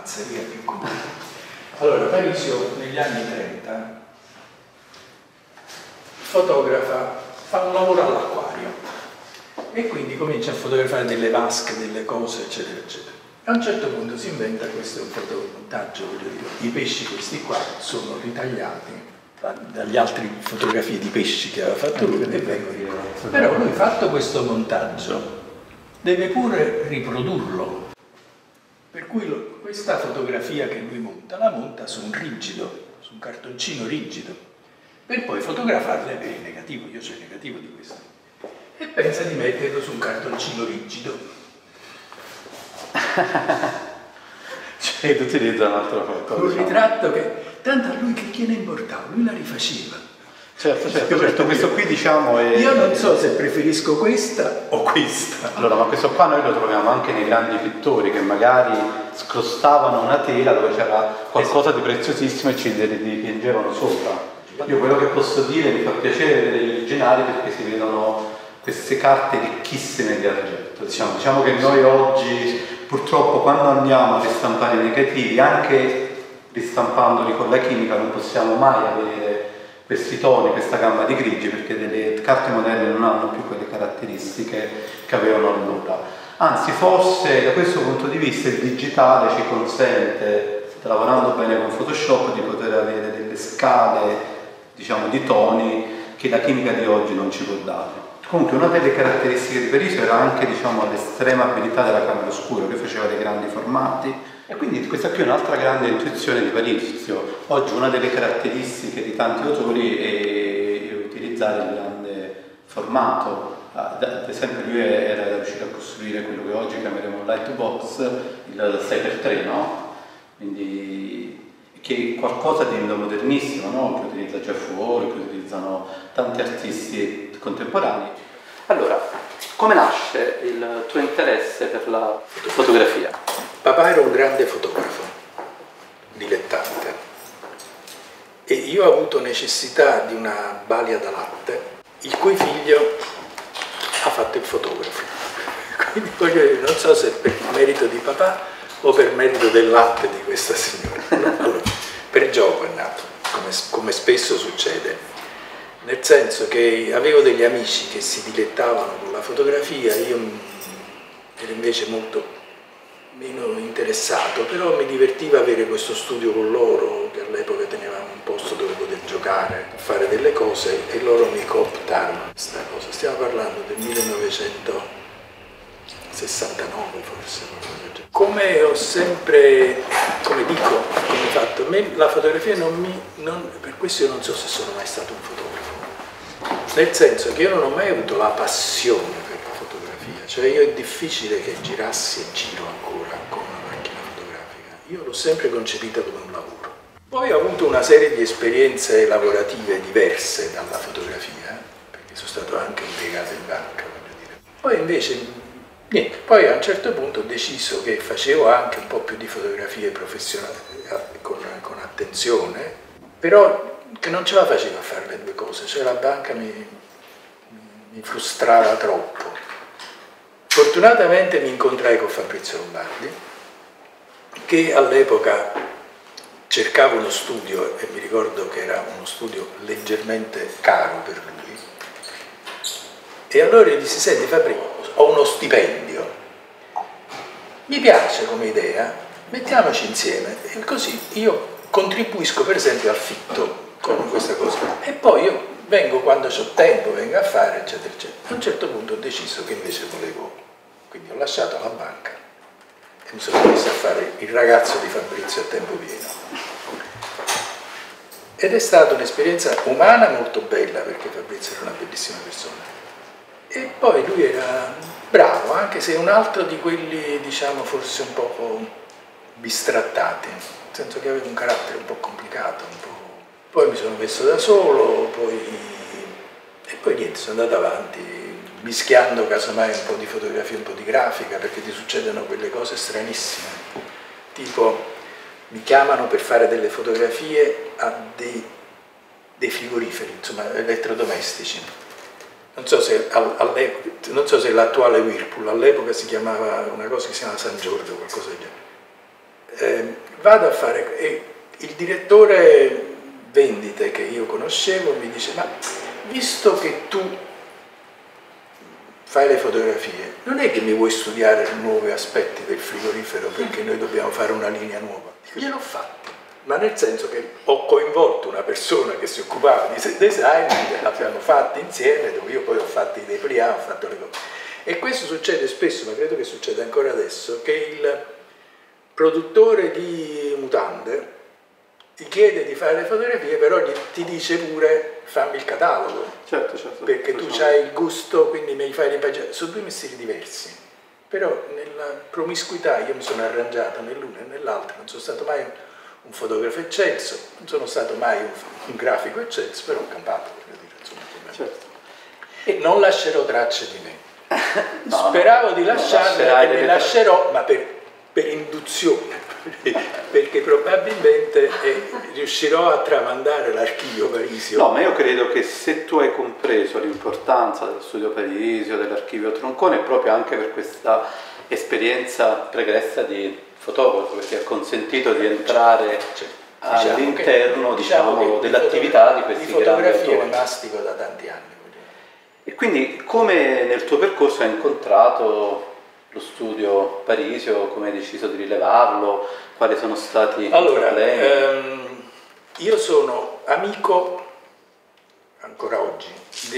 pazzeria più comune. Allora, Parisio negli anni 30 fotografa, fa un lavoro all'acquario e quindi comincia a fotografare delle vasche, delle cose, eccetera, eccetera. A un certo punto si inventa questo fotomontaggio, voglio dire, i pesci questi qua sono ritagliati dagli altri fotografie di pesci che aveva fatto lui e vengono riprodotti. Però lui, fatto questo montaggio, deve pure riprodurlo. Per cui questa fotografia che lui monta, la monta su un rigido, su un cartoncino rigido, per poi fotografarla e avere il negativo. Io c'ho il negativo di questo. E pensa di metterlo su un cartoncino rigido. Cioè, utilizza un altro foto. Un ritratto che, tanto a lui che gliene importava, lui la rifaceva. Certo, questo qui diciamo è... Io non so se preferisco questa o questa. Allora, ma questo qua noi lo troviamo anche nei grandi pittori che magari scrostavano una tela dove c'era qualcosa di preziosissimo e ci dipingevano sopra. Io quello che posso dire, mi fa piacere vedere gli originali perché si vedono queste carte ricchissime di argento. Diciamo che noi oggi purtroppo quando andiamo a ristampare i negativi, anche ristampandoli con la chimica, non possiamo mai avere questi toni, questa gamma di grigi, perché delle carte moderne non hanno più quelle caratteristiche che avevano allora. Anzi, forse da questo punto di vista il digitale ci consente, lavorando bene con Photoshop, di poter avere delle scale, diciamo, di toni che la chimica di oggi non ci può dare. Comunque una delle caratteristiche di Parisio era anche, diciamo, l'estrema abilità della camera oscura, che faceva dei grandi formati. E quindi questa qui è un'altra grande intuizione di Parisio. Oggi una delle caratteristiche di tanti autori è utilizzare il grande formato. Ad esempio lui era riuscito a costruire quello che oggi chiameremo lightbox, il 6x3, no? Quindi che è qualcosa di modernissimo, no? Che utilizza Jeff Wall, che utilizzano tanti artisti contemporanei. Allora, come nasce il tuo interesse per la fotografia? Papà era un grande fotografo, dilettante, e io ho avuto necessità di una balia da latte, il cui figlio ha fatto il fotografo. Quindi voglio dire, non so se per merito di papà o per merito del latte di questa signora. No? Allora, per gioco è nato, come spesso succede, nel senso che avevo degli amici che si dilettavano con la fotografia, io ero invece molto meno interessato, però mi divertiva avere questo studio con loro, che all'epoca tenevamo un posto dove poter giocare, fare delle cose, e loro mi cooptarono questa cosa. Stiamo parlando del 1969 forse. Come ho sempre, come dico, come fatto, a me la fotografia per questo io non so se sono mai stato un fotografo, nel senso che io non ho mai avuto la passione per la fotografia, cioè io è difficile che girassi e giro ancora con una macchina fotografica, io l'ho sempre concepita come un lavoro. Poi ho avuto una serie di esperienze lavorative diverse dalla fotografia, perché sono stato anche impiegato in banca, voglio dire. Poi invece niente, poi a un certo punto ho deciso che facevo anche un po' più di fotografie professionali, con attenzione, però che non ce la facevo a fare le due cose, cioè la banca mi frustrava troppo. Fortunatamente mi incontrai con Fabrizio Lombardi, che all'epoca cercava uno studio, e mi ricordo che era uno studio leggermente caro per lui, e allora gli dissi: senti Fabrizio, ho uno stipendio, mi piace come idea, mettiamoci insieme, e così io contribuisco per esempio al fitto con questa cosa, e poi io vengo quando ho tempo, vengo a fare, eccetera, eccetera. A un certo punto ho deciso che invece volevo, quindi ho lasciato la banca e mi sono messo a fare il ragazzo di Fabrizio a tempo pieno. Ed è stata un'esperienza umana molto bella, perché Fabrizio era una bellissima persona. E poi lui era bravo, anche se un altro di quelli, diciamo, forse un po' bistrattati, nel senso che aveva un carattere un po' complicato, un po'. Poi mi sono messo da solo, e poi niente, sono andato avanti, mischiando casomai un po' di fotografia, un po' di grafica, perché ti succedono quelle cose stranissime. Tipo, mi chiamano per fare delle fotografie a dei frigoriferi, insomma, elettrodomestici. Non so se l'attuale Whirlpool, all'epoca si chiamava una cosa che si chiama San Giorgio, qualcosa del genere. vado a fare, e il direttore vendite che io conoscevo mi dice: ma visto che tu fai le fotografie, non è che mi vuoi studiare nuovi aspetti del frigorifero perché noi dobbiamo fare una linea nuova? Dico, gliel'ho fatto, ma nel senso che ho coinvolto una persona che si occupava di design, l'abbiamo fatto insieme, dove io poi ho fatto i dépliant, ho fatto le cose. E questo succede spesso, ma credo che succeda ancora adesso, che il produttore di mutande ti chiede di fare le fotografie, però ti dice pure fammi il catalogo, certo, perché tu hai il gusto, quindi mi fai l'impaginazione. Sono due mestieri diversi, però nella promiscuità io mi sono arrangiato nell'uno e nell'altro, non sono stato mai un fotografo eccelso, non sono stato mai un grafico eccelso, però ho campato, voglio dire, insomma, certo. E non lascerò tracce di me. No, speravo di lasciarle e le lascerò, ma per induzione, perché probabilmente riuscirò a tramandare l'archivio Parisio. No, ma io credo che se tu hai compreso l'importanza dello studio Parisio, dell'archivio Troncone, è proprio anche per questa esperienza pregressa di fotografo, perché ha consentito di entrare all'interno dell'attività di questi grandi autori. Di fotografia ne mastico da tanti anni. E quindi come nel tuo percorso hai incontrato lo studio Parisio, come hai deciso di rilevarlo, quali sono stati i problemi? Io sono amico, ancora oggi,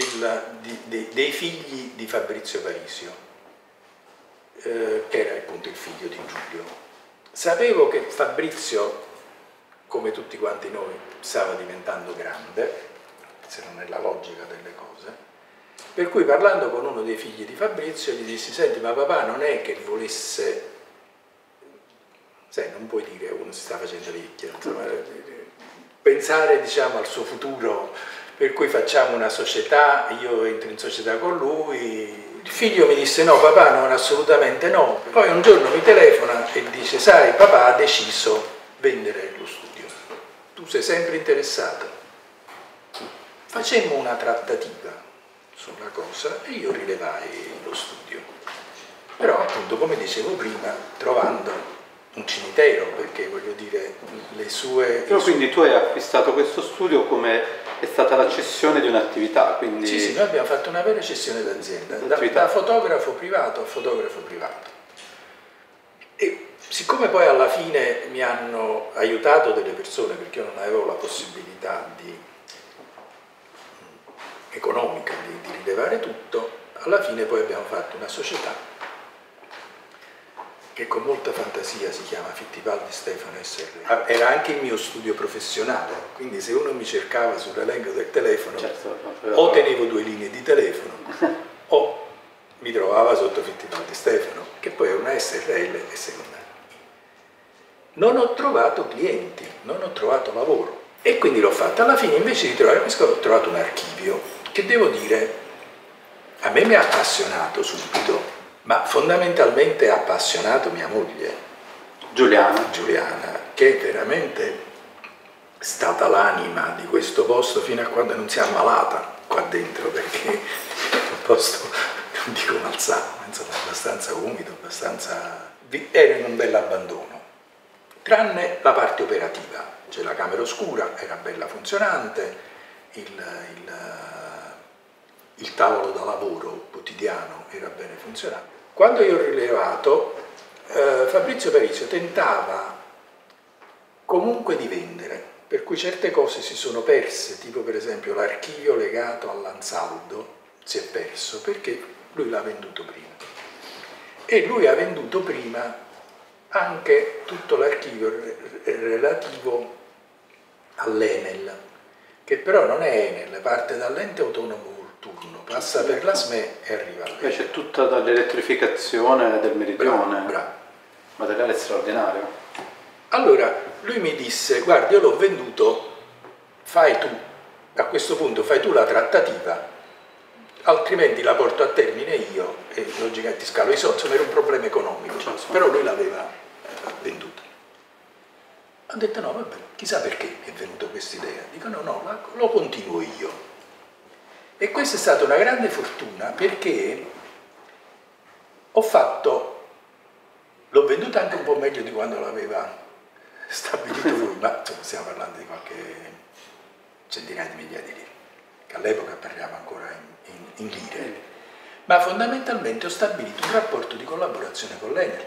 dei figli di Fabrizio Parisio, che era appunto il figlio di Giulio. Sapevo che Fabrizio, come tutti quanti noi, stava diventando grande, se non è la logica delle cose. Per cui parlando con uno dei figli di Fabrizio gli dissi: senti, ma papà non è che volesse, sai, non puoi dire uno si sta facendo vecchio, insomma, pensare diciamo al suo futuro, per cui facciamo una società, io entro in società con lui. Il figlio mi disse: no papà, non, assolutamente no. Poi un giorno mi telefona e dice: sai, papà ha deciso vendere lo studio, tu sei sempre interessato, facemmo una trattativa sulla cosa, e io rilevai lo studio, però appunto, come dicevo prima, trovando un cimitero, perché voglio dire le sue... Però quindi tu hai acquistato questo studio come è stata la cessione di un'attività, quindi... Sì, noi abbiamo fatto una vera cessione d'azienda, da fotografo privato a fotografo privato. E siccome poi alla fine mi hanno aiutato delle persone, perché io non avevo la possibilità economica di rilevare tutto, alla fine poi abbiamo fatto una società che con molta fantasia si chiama Fittipaldi Stefano SRL. Era anche il mio studio professionale, quindi se uno mi cercava sull'elenco del telefono, o tenevo 2 linee di telefono o mi trovava sotto Fittipaldi Stefano, che poi è una SRL e secondaria. Non ho trovato clienti, non ho trovato lavoro, e quindi l'ho fatto. Alla fine, invece di trovare questo, ho trovato un archivio che, devo dire, a me mi ha appassionato subito, ma fondamentalmente ha appassionato mia moglie Giuliana, che è veramente stata l'anima di questo posto fino a quando non si è ammalata qua dentro, perché è un posto, non dico malsano, insomma, abbastanza umido, era in un bell'abbandono, tranne la parte operativa, cioè la camera oscura era bella funzionante, il tavolo da lavoro quotidiano era bene funzionante. Quando io ho rilevato, Fabrizio Parisio tentava comunque di vendere, per cui certe cose si sono perse, tipo per esempio l'archivio legato all'Ansaldo si è perso perché lui l'ha venduto prima. E lui ha venduto prima anche tutto l'archivio relativo all'Enel, che però non è Enel, parte dall'ente autonomo Volturno, passa per la SME e arriva a lei. C'è tutta dall'elettrificazione del meridione, bravo. Materiale straordinario. Allora lui mi disse: guarda, io l'ho venduto, fai tu, a questo punto fai tu la trattativa, altrimenti la porto a termine io e logicamente scalo i soldi. Insomma, era un problema economico, però lui l'aveva venduto. Ho detto: no, vabbè, chissà perché mi è venuta questa idea. Dico: no, lo continuo io. E questa è stata una grande fortuna, perché l'ho venduta anche un po' meglio di quando l'aveva stabilito lui, ma insomma, stiamo parlando di qualche centinaia di migliaia di lire, che all'epoca parliamo ancora in lire, ma fondamentalmente ho stabilito un rapporto di collaborazione con l'Enel,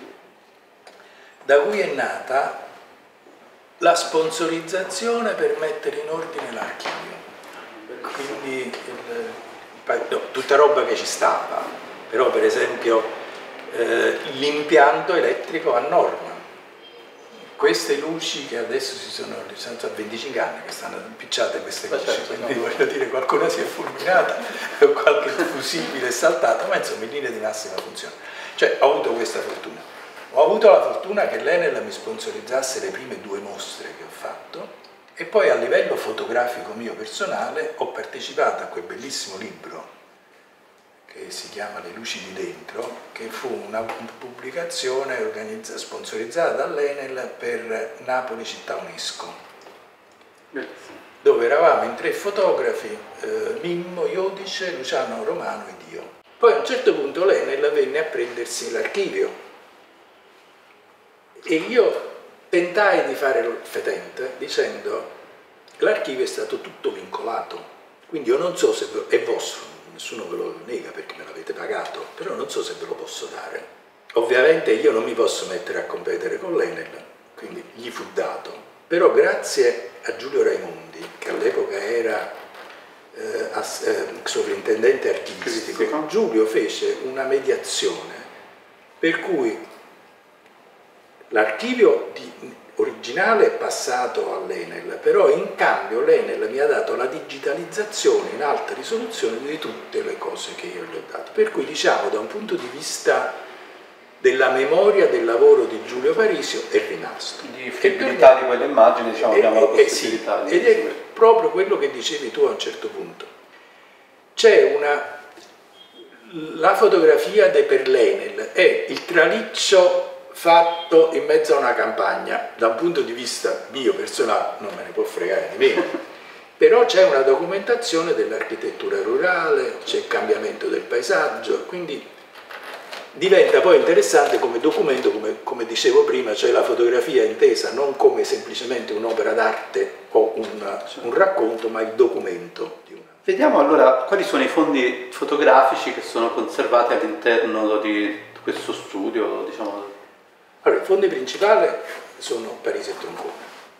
da cui è nata la sponsorizzazione per mettere in ordine l'archivio. Quindi tutta roba che ci stava, però per esempio l'impianto elettrico a norma. Queste luci che adesso sono a 25 anni che stanno impicciate queste luci, quindi voglio dire qualcuna si è fulminata o qualche fusibile è saltato, ma insomma in linea di massima funziona. Cioè ho avuto questa fortuna. Ho avuto la fortuna che l'Enel mi sponsorizzasse le prime 2 mostre che ho fatto e poi a livello fotografico mio personale ho partecipato a quel bellissimo libro che si chiama Le luci di dentro, che fu una pubblicazione sponsorizzata dall'Enel per Napoli Città UNESCO, dove eravamo in 3 fotografi, Mimmo, Iodice, Luciano Romano ed io. Poi a un certo punto l'Enel venne a prendersi l'archivio e io tentai di fare il fetente dicendo l'archivio è stato tutto vincolato, quindi io non so se è vostro, nessuno ve lo nega perché me l'avete pagato, però non so se ve lo posso dare. Ovviamente io non mi posso mettere a competere con l'Enel, quindi gli fu dato, però grazie a Giulio Raimondi, che all'epoca era sovrintendente archivistico, Giulio fece una mediazione per cui l'archivio originale è passato all'Enel, però in cambio l'Enel mi ha dato la digitalizzazione in alta risoluzione di tutte le cose che io gli ho dato. Per cui diciamo da un punto di vista della memoria del lavoro di Giulio Parisio è rimasto. Di fruibilità di quelle immagini diciamo abbiamo la possibilità sì, ed è proprio quello che dicevi tu a un certo punto. C'è la fotografia per l'Enel è il traliccio fatto in mezzo a una campagna, da un punto di vista mio personale non me ne può fregare di meno, però c'è una documentazione dell'architettura rurale, c'è il cambiamento del paesaggio, quindi diventa poi interessante come documento, come dicevo prima, cioè la fotografia intesa non come semplicemente un'opera d'arte o un racconto, ma il documento di una. Vediamo allora quali sono i fondi fotografici che sono conservati all'interno di questo studio, diciamo. Allora, i fondi principali sono Parisio e Troncone.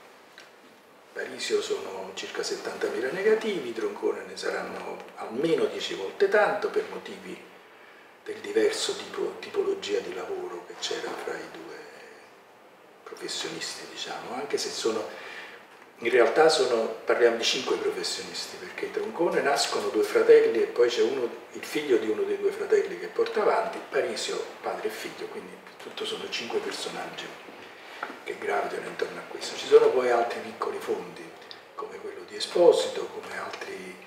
Parisio sono circa 70.000 negativi, Troncone ne saranno almeno 10 volte tanto per motivi del diverso tipologia di lavoro che c'era fra i 2 professionisti, diciamo, anche se in realtà parliamo di 5 professionisti, perché in Troncone nascono 2 fratelli e poi c'è il figlio di uno dei 2 fratelli che porta avanti, Parisio, padre e figlio, quindi tutto sono 5 personaggi che gravitano intorno a questo. Ci sono poi altri piccoli fondi, come quello di Esposito, come altri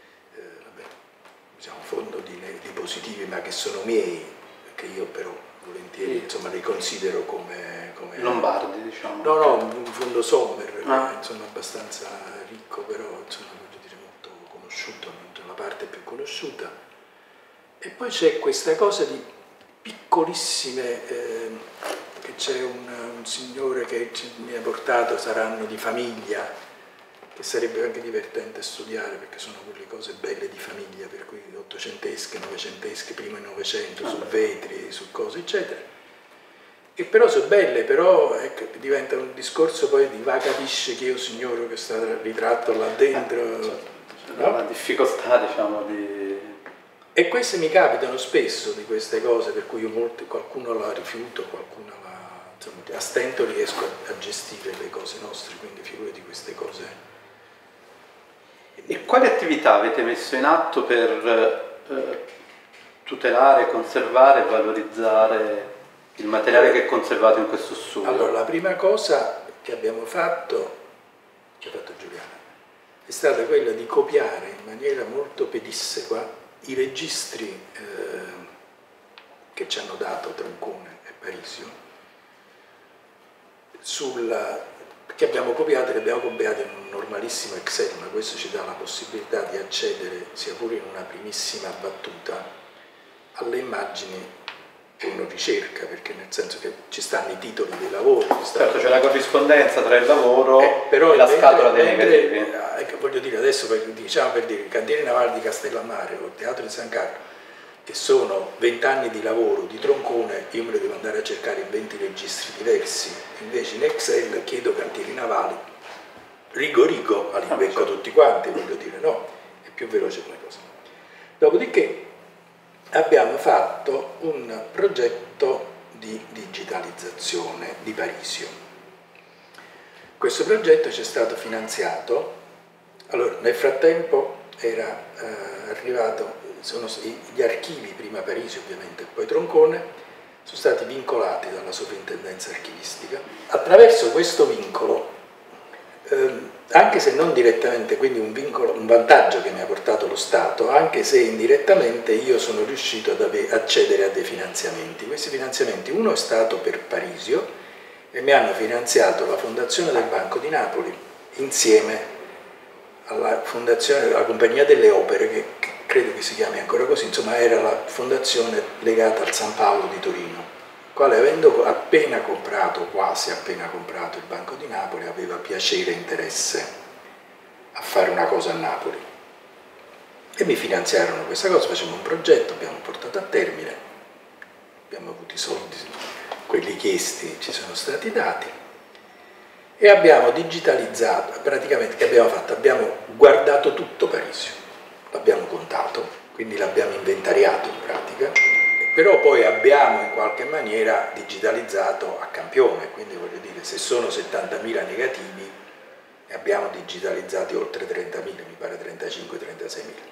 diciamo, fondo di positivi, ma che sono miei, che io però volentieri insomma, li considero come Lombardi, diciamo. No, un fondo Sommer, che è insomma, abbastanza ricco, però insomma, voglio dire molto conosciuto, la parte più conosciuta. E poi c'è questa cosa di piccolissime, che c'è un signore che mi ha portato, saranno di famiglia, che sarebbe anche divertente studiare perché sono quelle cose belle di famiglia, per cui ottocentesche, novecentesche, prima il Novecento, su vetri, su cose eccetera, che però sono belle, però diventa un discorso poi di va capisce che io signore che sta ritratto là dentro, no? La difficoltà diciamo di. E queste mi capitano spesso di queste cose, per cui qualcuno la rifiuto, qualcuno insomma, a stento riesco a gestire le cose nostre, quindi figurati queste cose. E quali attività avete messo in atto per tutelare, conservare e valorizzare il materiale che è conservato in questo studio? Allora, la prima cosa che abbiamo fatto, che ha fatto Giuliana, è stata quella di copiare in maniera molto pedissequa i registri che ci hanno dato Troncone e Parisio, che abbiamo copiato in un normalissimo Excel, ma questo ci dà la possibilità di accedere, sia pure in una primissima battuta, alle immagini che uno ricerca, perché nel senso che ci stanno i titoli dei lavori. Certo, c'è la corrispondenza tra il lavoro e la scatola dei negativi. Voglio dire, adesso diciamo per dire, i cantieri navali di Castellammare o il Teatro di San Carlo, che sono 20 anni di lavoro, di troncone, io me lo devo andare a cercare in 20 registri diversi, invece in Excel chiedo cantieri navali, rigo, all'invecco tutti quanti, voglio dire, no, è più veloce come cosa. Dopodiché abbiamo fatto un progetto di digitalizzazione di Parisio. Questo progetto ci è stato finanziato, allora nel frattempo era arrivato, gli archivi, prima Parisio ovviamente, poi Troncone, sono stati vincolati dalla sovrintendenza archivistica. Attraverso questo vincolo, anche se non direttamente, quindi un vantaggio che mi ha portato lo Stato, anche se indirettamente io sono riuscito ad accedere a dei finanziamenti. Questi finanziamenti, uno è stato per Parisio e mi hanno finanziato la Fondazione del Banco di Napoli insieme alla fondazione della Compagnia delle Opere, che credo che si chiami ancora così, insomma era la fondazione legata al San Paolo di Torino, quale avendo appena comprato, quasi appena comprato il Banco di Napoli, aveva piacere e interesse a fare una cosa a Napoli. E mi finanziarono questa cosa, facevamo un progetto, abbiamo portato a termine, abbiamo avuto i soldi, quelli chiesti ci sono stati dati, e abbiamo digitalizzato, praticamente che abbiamo fatto? Abbiamo guardato tutto Parisio, l'abbiamo contato, quindi l'abbiamo inventariato in pratica, però poi abbiamo in qualche maniera digitalizzato a campione, quindi voglio dire, se sono 70.000 negativi, ne abbiamo digitalizzati oltre 30.000, mi pare 35-36.000.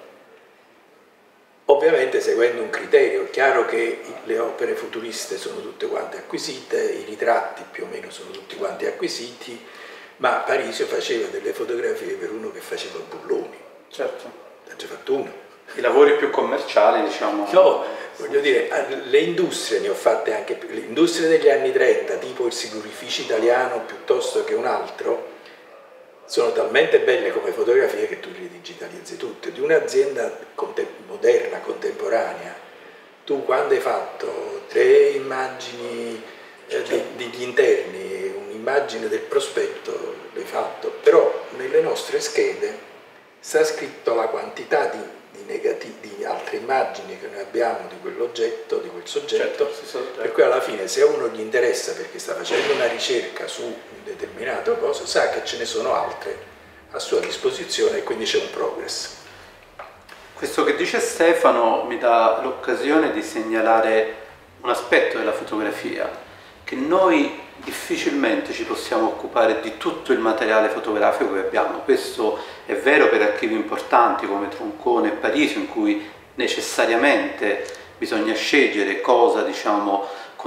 Ovviamente seguendo un criterio, è chiaro che le opere futuriste sono tutte quante acquisite, i ritratti più o meno sono tutti quanti acquisiti, ma Parisio faceva delle fotografie per uno che faceva bulloni. Certo. Ha già fatto uno. I lavori più commerciali, diciamo. No, voglio dire, le industrie ne ho fatte anche, le industrie degli anni 30, tipo il sicurificio italiano piuttosto che un altro, sono talmente belle come fotografie che tu le digitalizzi tutte. Di un'azienda moderna, contemporanea, tu quando hai fatto 3 immagini degli interni, un'immagine del prospetto, l'hai fatto, però nelle nostre schede sta scritto la quantità di altre immagini che noi abbiamo di quell'oggetto, di quel soggetto, certo. Per cui alla fine se a uno gli interessa perché sta facendo una ricerca su un determinato cosa, sa che ce ne sono altre a sua disposizione e quindi c'è un progress. Questo che dice Stefano mi dà l'occasione di segnalare un aspetto della fotografia, che noi difficilmente ci possiamo occupare di tutto il materiale fotografico che abbiamo. Questo è vero per archivi importanti come Troncone e Parisio, in cui necessariamente bisogna scegliere cosa, diciamo,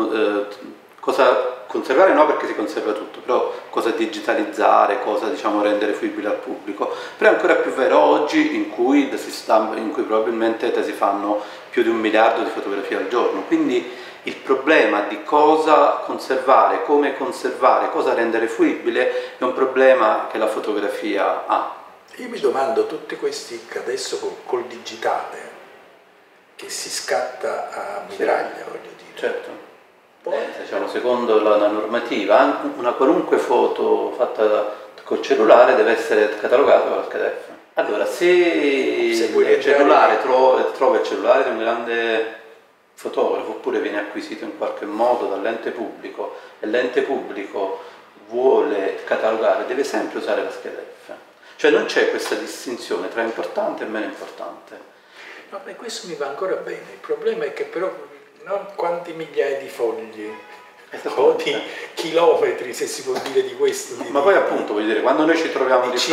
cosa conservare, no perché si conserva tutto, però cosa digitalizzare, cosa, diciamo, rendere fruibile al pubblico. Però è ancora più vero oggi in cui probabilmente si fanno più di 1 miliardo di fotografie al giorno, quindi il problema di cosa conservare, come conservare, cosa rendere fruibile è un problema che la fotografia ha. Io mi domando, tutti questi che adesso col digitale, che si scatta a mitraglia, voglio dire. Certo. Poi, diciamo, secondo la normativa, una qualunque foto fatta col cellulare deve essere catalogata con la scheda F. Allora, se il cellulare trova il cellulare di un grande fotografo oppure viene acquisito in qualche modo dall'ente pubblico e l'ente pubblico vuole catalogare, deve sempre usare la scheda F. Cioè non c'è questa distinzione tra importante e meno importante. No, beh, questo mi va ancora bene. Il problema è che però non quanti migliaia di fogli o di chilometri, se si può dire di questo. Ma poi appunto, voglio dire, quando noi ci troviamo di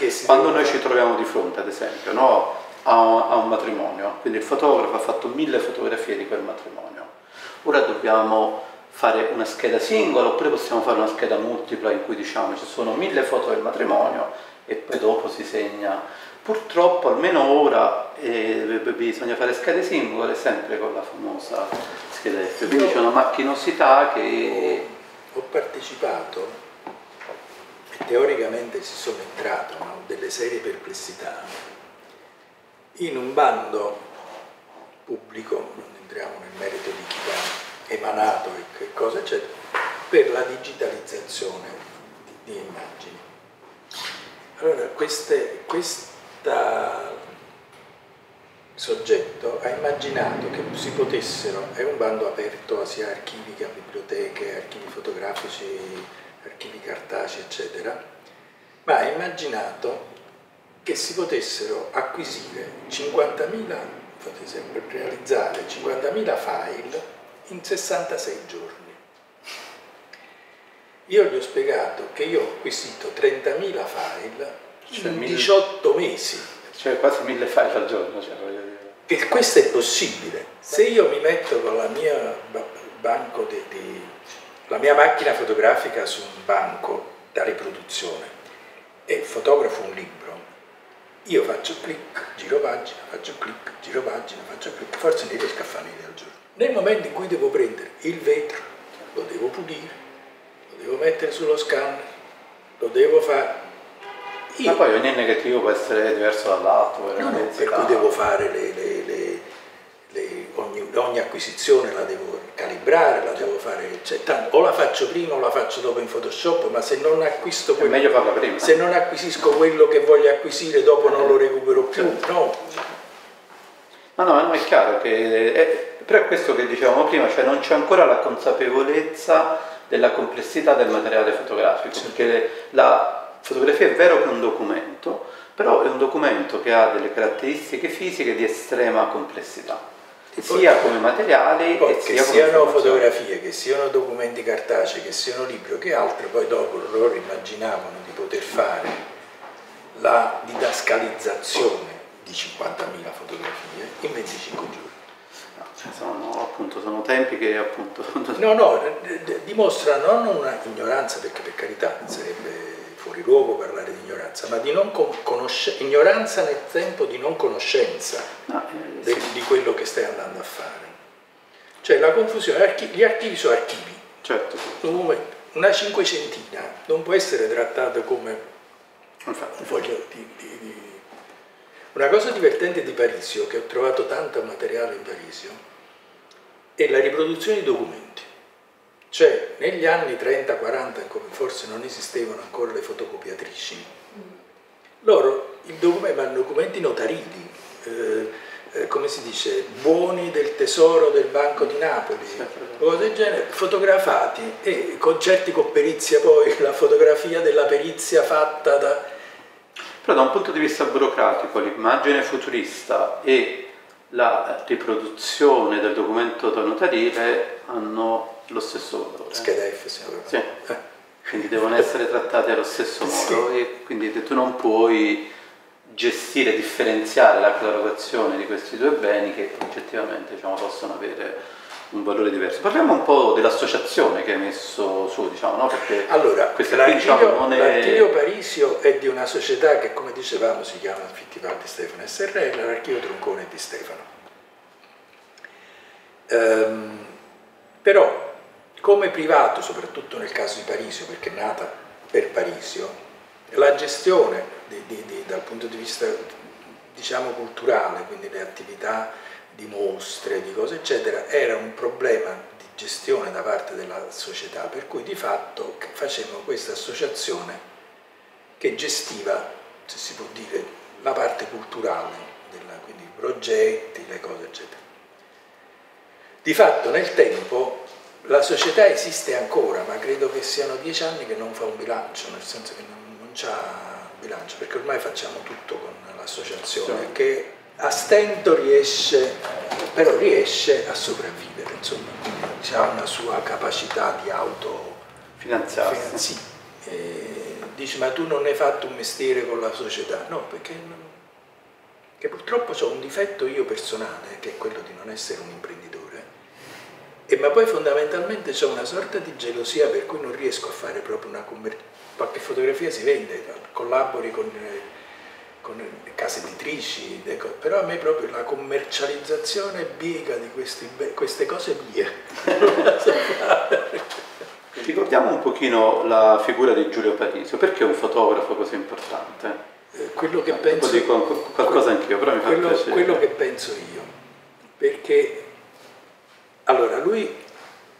fronte, ad esempio, no, a un matrimonio, quindi il fotografo ha fatto 1000 fotografie di quel matrimonio, ora dobbiamo fare una scheda singola oppure possiamo fare una scheda multipla in cui diciamo ci sono 1000 foto del matrimonio e poi dopo si segna. Purtroppo almeno ora bisogna fare schede singole sempre con la famosa scheda F, quindi c'è una macchinosità che... Ho partecipato e teoricamente ci sono entrato, no? Delle serie perplessità in un bando pubblico, non entriamo nel merito di chi va, emanato e cose eccetera, per la digitalizzazione di immagini. Allora questo soggetto ha immaginato che si potessero, è un bando aperto sia a archivi che a biblioteche, archivi fotografici, archivi cartacei eccetera, ma ha immaginato che si potessero acquisire 50.000, realizzare 50.000 file in 66 giorni. Io gli ho spiegato che io ho acquisito 30.000 file in 18 mesi. Cioè quasi 1.000 file al giorno. Cioè, e questo è possibile. Se io mi metto con la mia banco la mia macchina fotografica su un banco da riproduzione e fotografo un libro, io faccio clic, giro pagina, faccio clic, giro pagina, faccio clic, forse ne riesco a fare al giorno. Nel momento in cui devo prendere il vetro, lo devo pulire, lo devo mettere sullo scanner, lo devo fare. Ma poi ogni negativo può essere diverso dall'altro. Per cui devo fare ogni acquisizione la devo calibrare, la devo fare, cioè, o la faccio prima o la faccio dopo in Photoshop, ma se non acquisto quello, è meglio farla prima. Se non acquisisco quello che voglio acquisire dopo non lo recupero più, no. No, è chiaro che però è questo che dicevamo prima, cioè non c'è ancora la consapevolezza della complessità del materiale fotografico, perché la fotografia è vero che è un documento, però è un documento che ha delle caratteristiche fisiche di estrema complessità, sia come materiali poi, e sia che come siano fotografie, che siano documenti cartacei, che siano libri che altro. Poi dopo loro immaginavano di poter fare la didascalizzazione di 50.000 fotografie in 25 giorni. Sono tempi che appunto... Dimostrano non una ignoranza, perché per carità sarebbe fuori luogo parlare di ignoranza, ma di non ignoranza nel tempo di non conoscenza di quello che stai andando a fare. Cioè la confusione, gli archivi sono archivi. Certo. Una cinquecentina non può essere trattata come un foglio di... Una cosa divertente di Parisio, che ho trovato tanto materiale in Parisio, è la riproduzione di documenti. Cioè, negli anni 30-40, forse non esistevano ancora le fotocopiatrici, loro documenti notarili, come si dice, buoni del tesoro del Banco di Napoli, cose del genere, fotografati e con perizia poi, la fotografia della perizia fatta da... Però da un punto di vista burocratico l'immagine futurista e la riproduzione del documento notarile hanno lo stesso valore. Scheda F, signora. Sì. Quindi devono essere trattate allo stesso modo, sì. E quindi tu non puoi gestire, differenziare la catalogazione di questi due beni che oggettivamente possono avere un valore diverso. Parliamo un po' dell'associazione che hai messo su, no? Perché allora, l'archivio Parisio è di una società che, come dicevamo, si chiama Fittipaldi Stefano SRL, l'archivio Troncone di Stefano. Però, come privato, soprattutto nel caso di Parisio, perché è nata per Parisio, la gestione dal punto di vista, culturale, quindi le attività di mostre, di cose eccetera, era un problema di gestione da parte della società, per cui di fatto facevamo questa associazione che gestiva, se si può dire, la parte culturale, quindi i progetti, le cose eccetera. Di fatto nel tempo la società esiste ancora, ma credo che siano 10 anni che non fa un bilancio, nel senso che non c'ha bilancio, perché ormai facciamo tutto con l'associazione, che a stento però riesce a sopravvivere, insomma, ha una sua capacità di autofinanziarsi. Sì. Dici, ma tu non hai fatto un mestiere con la società? No, perché purtroppo ho un difetto io personale, che è quello di non essere un imprenditore, ma poi fondamentalmente ho una sorta di gelosia per cui non riesco a fare proprio qualche fotografia si vende, collabori con case editrici, però a me proprio la commercializzazione biega di queste cose mie. Ricordiamo un pochino la figura di Giulio Parisio, perché è un fotografo così importante? Quello che penso, dico qualcosa anch'io, però mi fa piacere. Quello che penso io, perché allora lui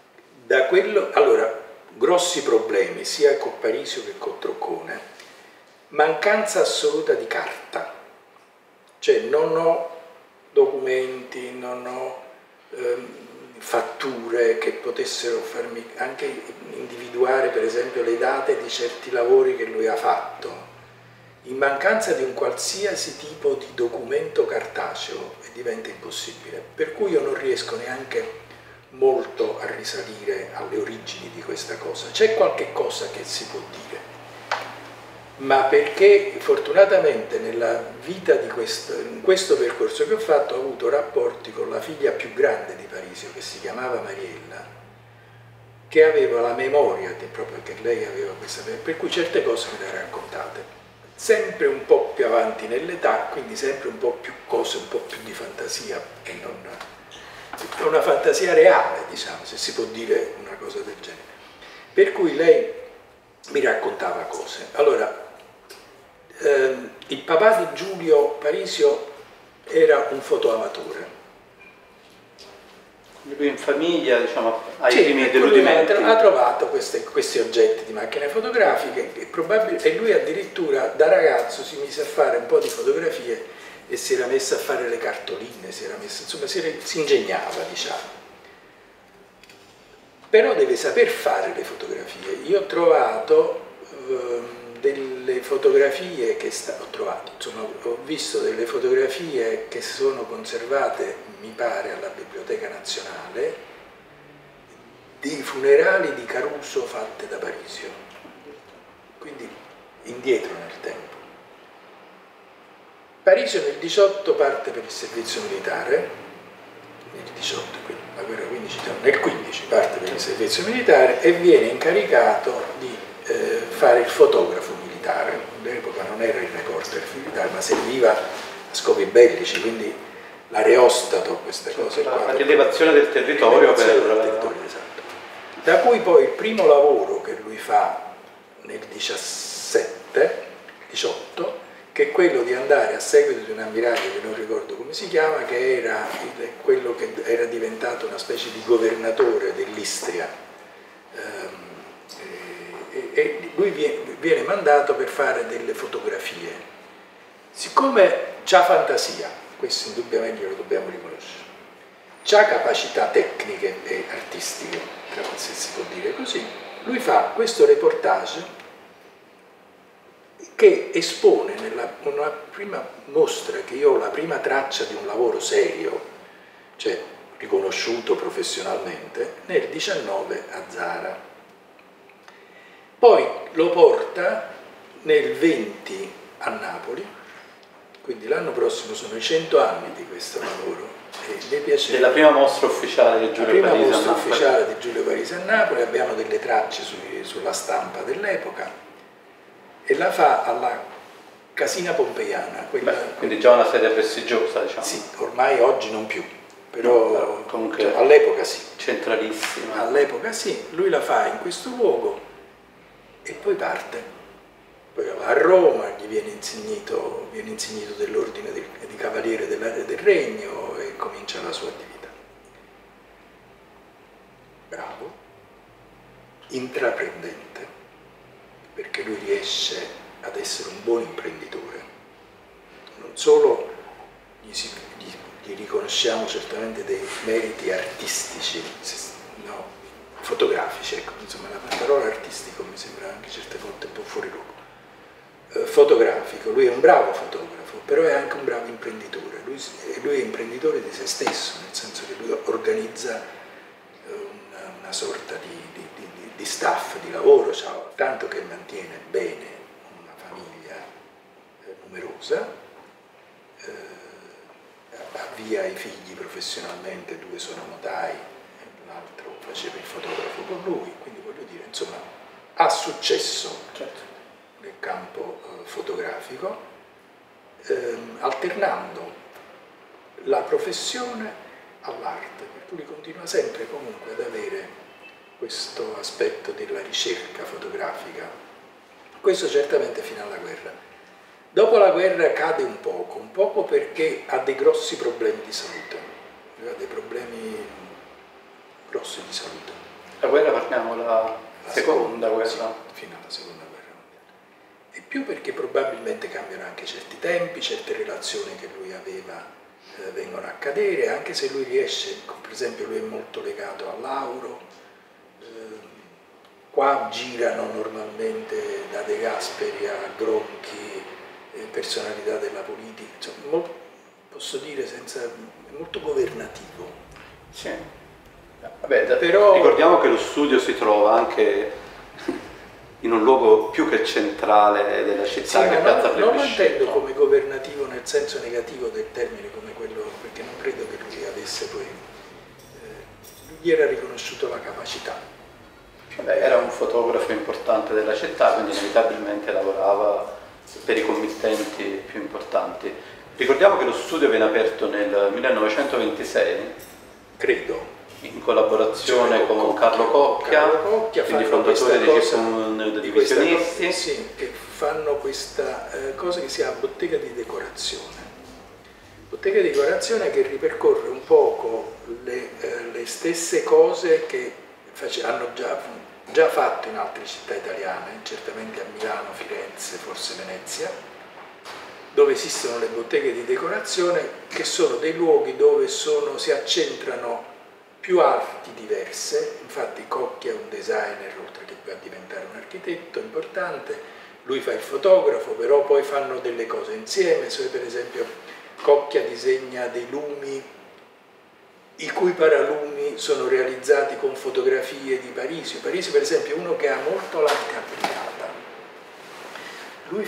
Da quello, allora, grossi problemi sia con Parisio che con Troccone, mancanza assoluta di carta, cioè non ho documenti, non ho fatture che potessero farmi anche individuare per esempio le date di certi lavori che lui ha fatto. In mancanza di un qualsiasi tipo di documento cartaceo diventa impossibile, per cui io non riesco neanche molto a risalire alle origini di questa cosa. C'è qualche cosa che si può dire, ma perché fortunatamente nella vita di in questo percorso che ho fatto ho avuto rapporti con la figlia più grande di Parisio, che si chiamava Mariella, che aveva la memoria, proprio che lei aveva questa, per cui certe cose me le ha raccontate, sempre un po' più avanti nell'età, quindi sempre un po' più cose, un po' più di fantasia, e non una fantasia reale, diciamo, se si può dire una cosa del genere. Per cui lei mi raccontava cose. Allora, il papà di Giulio Parisio era un fotoamatore. Lui in famiglia, diciamo, ai Sì, primi deludimenti. ha trovato questi oggetti di macchine fotografiche e lui addirittura da ragazzo si mise a fare un po' di fotografie e si era messo a fare le cartoline, insomma si ingegnava, diciamo. Però deve saper fare le fotografie. Io ho trovato delle fotografie ho visto delle fotografie che sono conservate, mi pare, alla Biblioteca Nazionale, di funerali di Caruso fatte da Parisio, quindi indietro nel tempo. Parisio nel 18 parte per il servizio militare, nel 18, quindi la guerra 15, nel 15 parte per il servizio militare e viene incaricato di fare il fotografo militare. All'epoca non era il reporter militare, ma serviva a scopi bellici, quindi l'aerostato, queste cose qua. La rilevazione del territorio per... esatto. Da cui poi il primo lavoro che lui fa nel 18, che è quello di andare a seguito di un ammiraglio che non ricordo come si chiama, che era quello che era diventato una specie di governatore dell'Istria, e lui viene mandato per fare delle fotografie. Siccome c'ha fantasia, questo indubbiamente lo dobbiamo riconoscere, c'ha capacità tecniche e artistiche, se si può dire così, lui fa questo reportage che espone una prima mostra, che io ho la prima traccia di un lavoro serio, cioè riconosciuto professionalmente, nel 19 a Zara. Poi lo porta nel 20 a Napoli, quindi l'anno prossimo sono i 100 anni di questo lavoro. E mi piace la prima mostra ufficiale di Giulio Parisi. La prima mostra ufficiale di Giulio Parisi a Napoli, abbiamo delle tracce sulla stampa dell'epoca, e la fa alla Casina Pompeiana. Quindi già una sede prestigiosa, diciamo. Sì, ormai oggi non più, però comunque cioè, all'epoca sì. Centralissima. All'epoca sì, lui la fa in questo luogo e poi parte. Poi va a Roma, gli viene insignito dell'ordine di Cavaliere del Regno e comincia la sua attività. Bravo, intraprendente, perché lui riesce ad essere un buon imprenditore. Non solo gli riconosciamo certamente dei meriti artistici, no, fotografici, ecco, insomma la parola artistico mi sembra anche certe volte un po' fuori luogo. Fotografico, lui è un bravo fotografo, però è anche un bravo imprenditore. Lui è imprenditore di se stesso, nel senso che lui organizza una sorta di staff, di lavoro, tanto che mantiene bene una famiglia numerosa, avvia i figli professionalmente, 2 sono notai, l'altro faceva il fotografo con lui, quindi voglio dire, insomma, ha successo. Certo. Nel campo fotografico, alternando la professione all'arte, per cui continua sempre comunque ad avere questo aspetto della ricerca fotografica. Questo certamente fino alla guerra. Dopo la guerra cade un poco perché ha dei grossi problemi di salute, aveva dei problemi grossi di salute. La guerra, parliamo la seconda guerra. Sì, fino alla seconda guerra mondiale. E più perché probabilmente cambiano anche certi tempi, certe relazioni che lui aveva vengono a cadere, anche se lui riesce, per esempio lui è molto legato a Lauro, qua girano normalmente da De Gasperi a Gronchi, personalità della politica, insomma, posso dire senza, è molto governativo. Sì. Vabbè, però ricordiamo che lo studio si trova anche in un luogo più che centrale della città, sì, che è Piazza Plebiscito. Non lo intendo come governativo nel senso negativo del termine, come quello, perché non credo che lui avesse poi, gli era riconosciuto la capacità. Vabbè, era un fotografo importante della città, quindi inevitabilmente lavorava per i committenti più importanti. Ricordiamo che lo studio viene aperto nel 1926, credo, in collaborazione con Carlo Cocchia, quindi fondatore dei Circum Divisionisti. Sì, che fanno questa cosa che si chiama bottega di decorazione. Bottega di decorazione che ripercorre un poco le stesse cose che hanno già fatto in altre città italiane, certamente a Milano, Firenze, forse Venezia, dove esistono le botteghe di decorazione, che sono dei luoghi dove si accentrano più arti diverse. Infatti Cocchia è un designer, oltre che a diventare un architetto importante, lui fa il fotografo, però poi fanno delle cose insieme. Per esempio Cocchia disegna dei lumi, i cui paralumi sono realizzati con fotografie di Parisi. Parisi per esempio è uno che ha molto l'anca applicata. Lui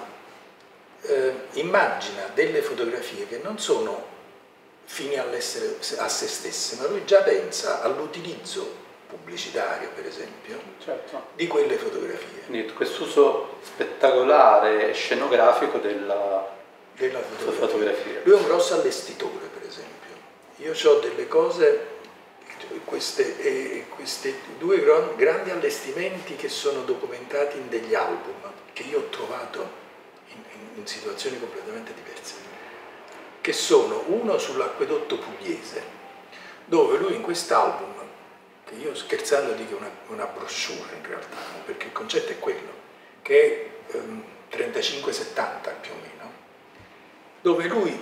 immagina delle fotografie che non sono fini all'essere a se stesse, ma lui già pensa all'utilizzo pubblicitario, per esempio, certo, di quelle fotografie. Quindi quest'uso spettacolare e scenografico della fotografia. Lui è un grosso allestitore, per esempio. Io ho delle cose, questi due grandi allestimenti che sono documentati in degli album, che io ho trovato in situazioni completamente diverse, che sono uno sull'acquedotto pugliese, dove lui in quest'album, che io scherzando dico una brochure in realtà, perché il concetto è quello, che è 35-70 più o meno, dove lui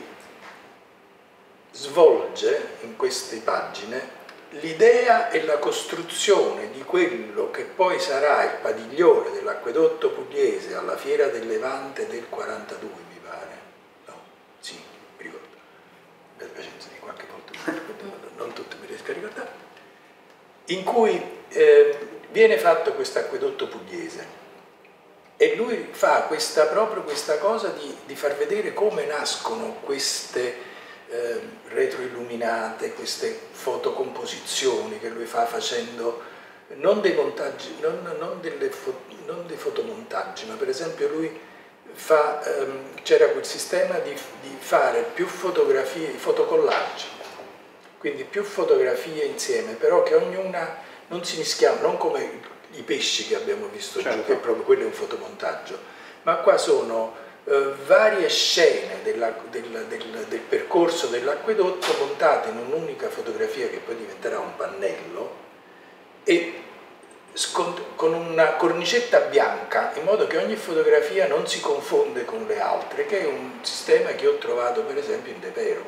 svolge in queste pagine l'idea e la costruzione di quello che poi sarà il padiglione dell'acquedotto pugliese alla Fiera del Levante del 42, mi pare. No, sì, mi ricordo. Per pazienza di qualche volta, non tutto mi riesco a ricordare. In cui viene fatto questo acquedotto pugliese e lui fa proprio questa cosa di far vedere come nascono queste retroilluminate, queste fotocomposizioni che lui fa facendo non dei montaggi, non dei fotomontaggi, ma per esempio lui c'era quel sistema di fare più fotografie, fotocollaggi, quindi più fotografie insieme, però che ognuna non si mischiava, non come i pesci che abbiamo visto giù, che proprio quello è un fotomontaggio, ma qua sono varie scene del percorso dell'acquedotto montate in un'unica fotografia che poi diventerà un pannello e con una cornicetta bianca, in modo che ogni fotografia non si confonde con le altre, che è un sistema che ho trovato per esempio in De Pero.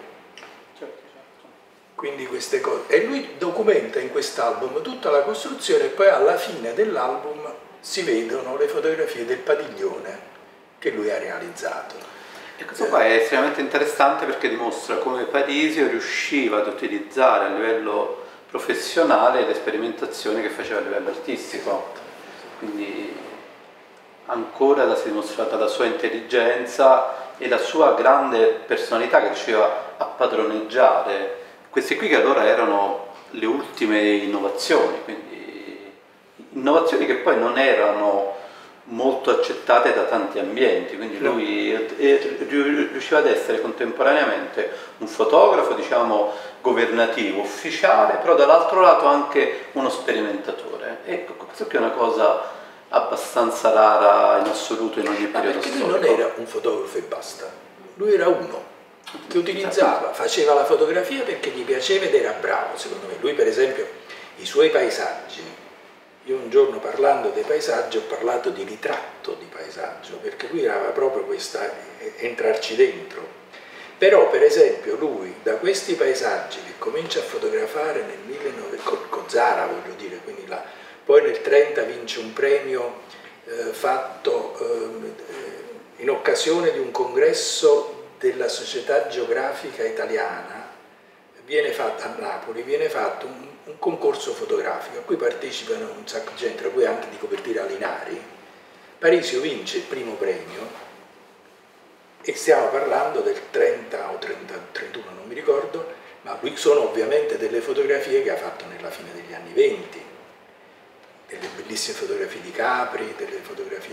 Quindi queste cose, e lui documenta in quest'album tutta la costruzione e poi alla fine dell'album si vedono le fotografie del padiglione che lui ha realizzato. E questo qua è estremamente interessante perché dimostra come Parisio riusciva ad utilizzare a livello professionale le sperimentazioni che faceva a livello artistico. Quindi ancora si è dimostrata la sua intelligenza e la sua grande personalità che riusciva a padroneggiare queste qui che allora erano le ultime innovazioni, quindi innovazioni che poi non erano molto accettate da tanti ambienti, quindi lui riusciva ad essere contemporaneamente un fotografo, diciamo, governativo, ufficiale, però dall'altro lato anche uno sperimentatore. Ecco, questa è una cosa abbastanza rara in assoluto in ogni periodo storico. Perché lui non era un fotografo e basta, lui era uno che utilizzava, faceva la fotografia perché gli piaceva ed era bravo, secondo me. Lui per esempio i suoi paesaggi, io un giorno parlando dei paesaggi ho parlato di ritratto di paesaggio, perché lui aveva proprio questa entrarci dentro. Però per esempio lui da questi paesaggi che comincia a fotografare nel 1900, con Zara voglio dire, quindi là, poi nel 30 vince un premio fatto in occasione di un congresso della Società Geografica Italiana, viene fatto a Napoli, viene fatto un concorso fotografico a cui partecipano un sacco di gente, tra cui anche di copertina Linari. Parisio vince il primo premio e stiamo parlando del 30 o 31, non mi ricordo, ma qui sono ovviamente delle fotografie che ha fatto nella fine degli anni 20, delle bellissime fotografie di Capri, delle fotografie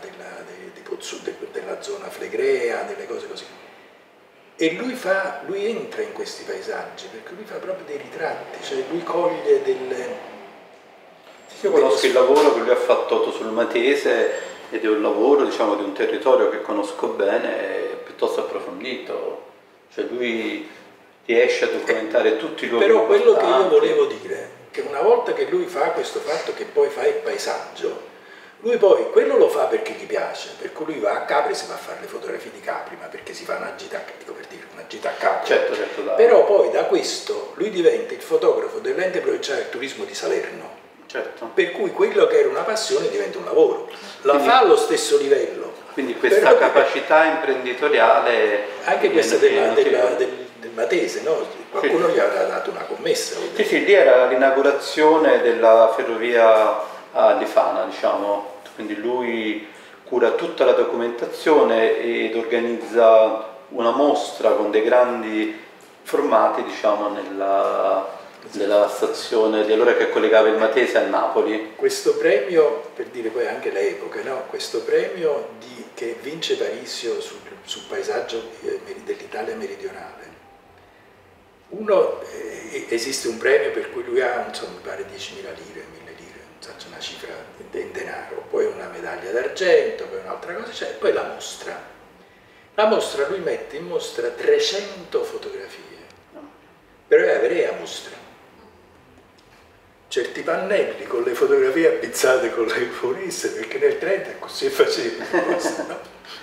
della zona flegrea, delle cose così. E lui entra in questi paesaggi, perché lui fa proprio dei ritratti, cioè lui coglie delle... Io conosco il lavoro che lui ha fatto sul Matese ed è un lavoro, diciamo, di un territorio che conosco bene, piuttosto approfondito. Cioè lui riesce a documentare tutti i luoghi Però quello che io importanti. volevo dire è che una volta che lui fa questo fatto che poi fa il paesaggio, lui poi quello lo fa perché gli piace, per cui lui va a Capri e si va a fare le fotografie di Capri, ma perché si fa una gita, dico per dire, una gita a Capri. Certo, dai. Però poi da questo lui diventa il fotografo dell'ente provinciale del turismo di Salerno. Certo. Per cui quello che era una passione diventa un lavoro. La fa allo stesso livello. Quindi questa capacità imprenditoriale... Anche questa del Matese, no? Qualcuno gli avrà dato una commessa. Sì, lì era l'inaugurazione della ferrovia a Lifana, diciamo. Quindi lui cura tutta la documentazione ed organizza una mostra con dei grandi formati, diciamo, nella stazione di allora che collegava il Matese a Napoli. Questo premio, per dire poi anche l'epoca, no? Questo premio che vince Parisio sul paesaggio dell'Italia meridionale. Esiste un premio per cui lui ha, insomma, mi pare 10.000 lire, 1.000 lire, non so, una cifra in denaro, poi una medaglia d'argento, poi un'altra cosa, cioè, poi la mostra. La mostra, lui mette in mostra 300 fotografie, però è vera mostra. Certi pannelli con le fotografie appizzate con le forisse, perché nel 30 così faceva. No?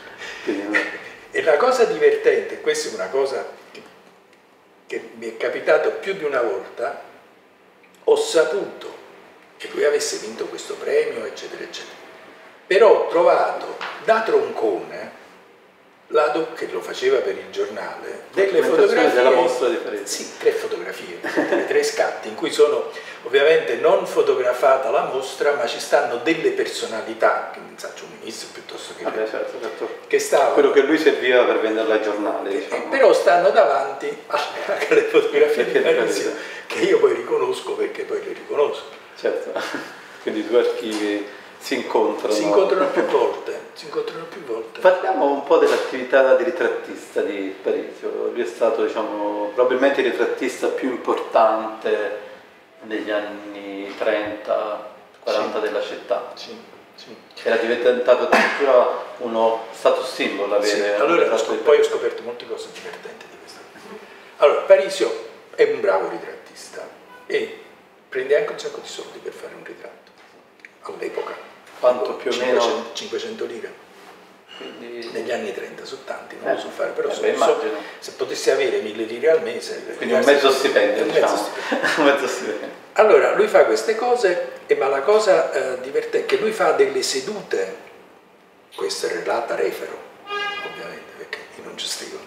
E la cosa divertente, questa è una cosa che mi è capitato più di una volta, ho saputo che lui avesse vinto questo premio, eccetera, eccetera. Però ho trovato da Troncone, che lo faceva per il giornale, delle fotografie della mostra di Parigi. Sì, 3 fotografie, 3 scatti in cui sono ovviamente non fotografata la mostra, ma ci stanno delle personalità, che non so, un ministro piuttosto che certo. che stavano, quello che lui serviva per venderla ai giornali, diciamo. Però stanno davanti alle fotografie di Parisio, che io poi riconosco perché poi le riconosco. Certo, quindi 2 archivi si incontrano più volte. Parliamo un po' dell'attività di ritrattista di Parisio. Lui è stato, diciamo, probabilmente il ritrattista più importante negli anni 30-40 della città. Sì. Era diventato addirittura uno status symbol avere. Allora poi ho scoperto molte cose divertenti di questa cosa. Allora, Parisio è un bravo ritrattista e prende anche un sacco di soldi per fare un ritratto all'epoca. Quanto più o meno? 500 lire. Quindi... negli anni 30 sono tanti, non lo so fare, però se potessi avere 1.000 lire al mese, quindi un mezzo stipendio, diciamo. Un mezzo stipendio. Allora lui fa queste cose, ma la cosa divertente è che lui fa delle sedute, questo è relata refero ovviamente perché io non giustivo,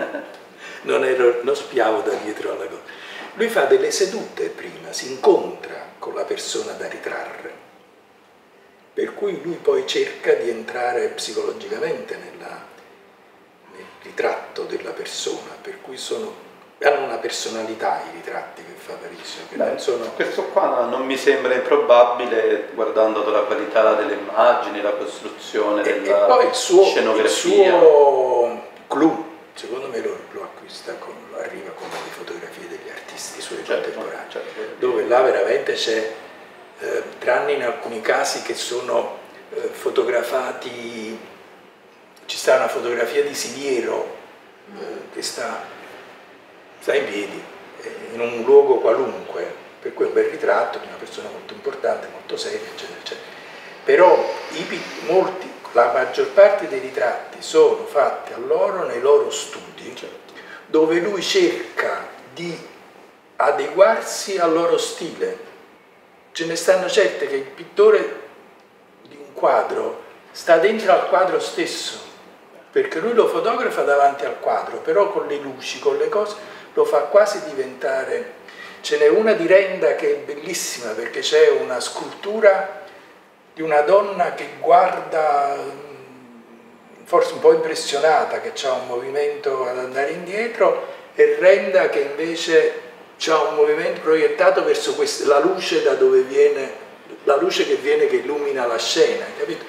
non spiavo da dietro alla cosa. Lui fa delle sedute prima, si incontra con la persona da ritrarre, per cui lui poi cerca di entrare psicologicamente nel ritratto della persona, per cui hanno una personalità i ritratti che fa Parisio. Non sono... Questo qua non mi sembra improbabile guardando la qualità delle immagini, la costruzione della poi il scenografia. Il suo clou, secondo me lo acquista, arriva con le fotografie degli artisti suoi contemporanei, dove là veramente c'è... tranne in alcuni casi che sono fotografati, ci sta una fotografia di Siliero che sta in piedi in un luogo qualunque, per cui è un bel ritratto di una persona molto importante, molto seria, eccetera, eccetera. Però la maggior parte dei ritratti sono fatti nei loro studi, dove lui cerca di adeguarsi al loro stile. Ce ne stanno certe che il pittore di un quadro sta dentro al quadro stesso, perché lui lo fotografa davanti al quadro, però con le luci, con le cose, lo fa quasi diventare... Ce n'è una di Renda che è bellissima, perché c'è una scultura di una donna che guarda, forse un po' impressionata, che ha un movimento ad andare indietro, e Renda che invece ha un movimento proiettato verso la luce da dove viene, la luce che viene, che illumina la scena, capito?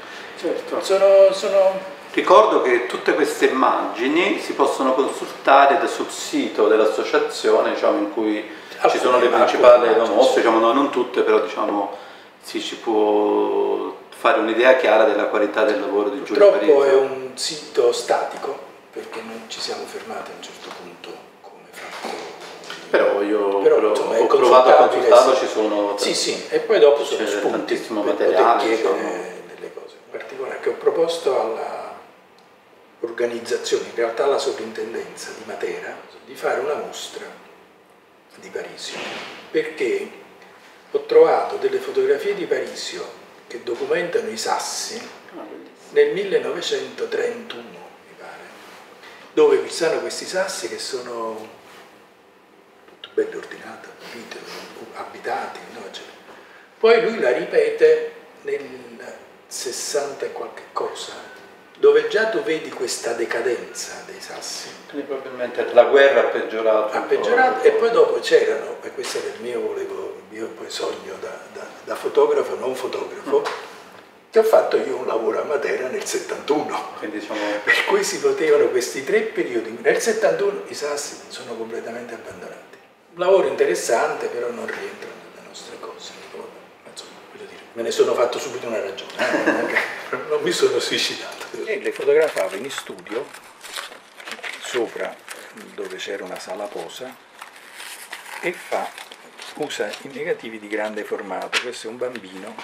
Certo. Ricordo che tutte queste immagini si possono consultare sul sito dell'associazione, diciamo, in cui ci sono le principali mostre, diciamo, no, non tutte, però diciamo si ci può fare un'idea chiara della qualità del lavoro di Giulio Parisio. Purtroppo è un sito statico, perché non ci siamo fermati a un certo punto come fatto. Però insomma, ho provato a consultarlo, ci sono sì, e poi dopo sono spunti tantissimo per materiale, poter chiedere delle cose in particolare, che ho proposto alla organizzazione, in realtà alla sovrintendenza di Matera, di fare una mostra di Parisio, perché ho trovato delle fotografie di Parisio che documentano i Sassi nel 1931, mi pare, dove ci sono questi sassi che sono tutto belli ordinati, abitati, no? Poi lui la ripete nel 60 e qualche cosa, dove già tu vedi questa decadenza dei sassi. Quindi probabilmente la guerra ha peggiorato. Ha peggiorato, e poi dopo c'erano, e questo era il mio poi sogno da fotografo, non fotografo, che ho fatto io un lavoro a Matera nel 71. Quindi, diciamo... Per cui si potevano questi 3 periodi. Nel 71 i sassi sono completamente abbandonati. Un lavoro interessante, però non rientra nelle nostre cose. Insomma, voglio dire, me ne sono fatto subito una ragione. Non mi sono suicidato. E le fotografavo in studio, sopra dove c'era una sala posa, e usa i negativi di grande formato. Questo è un bambino.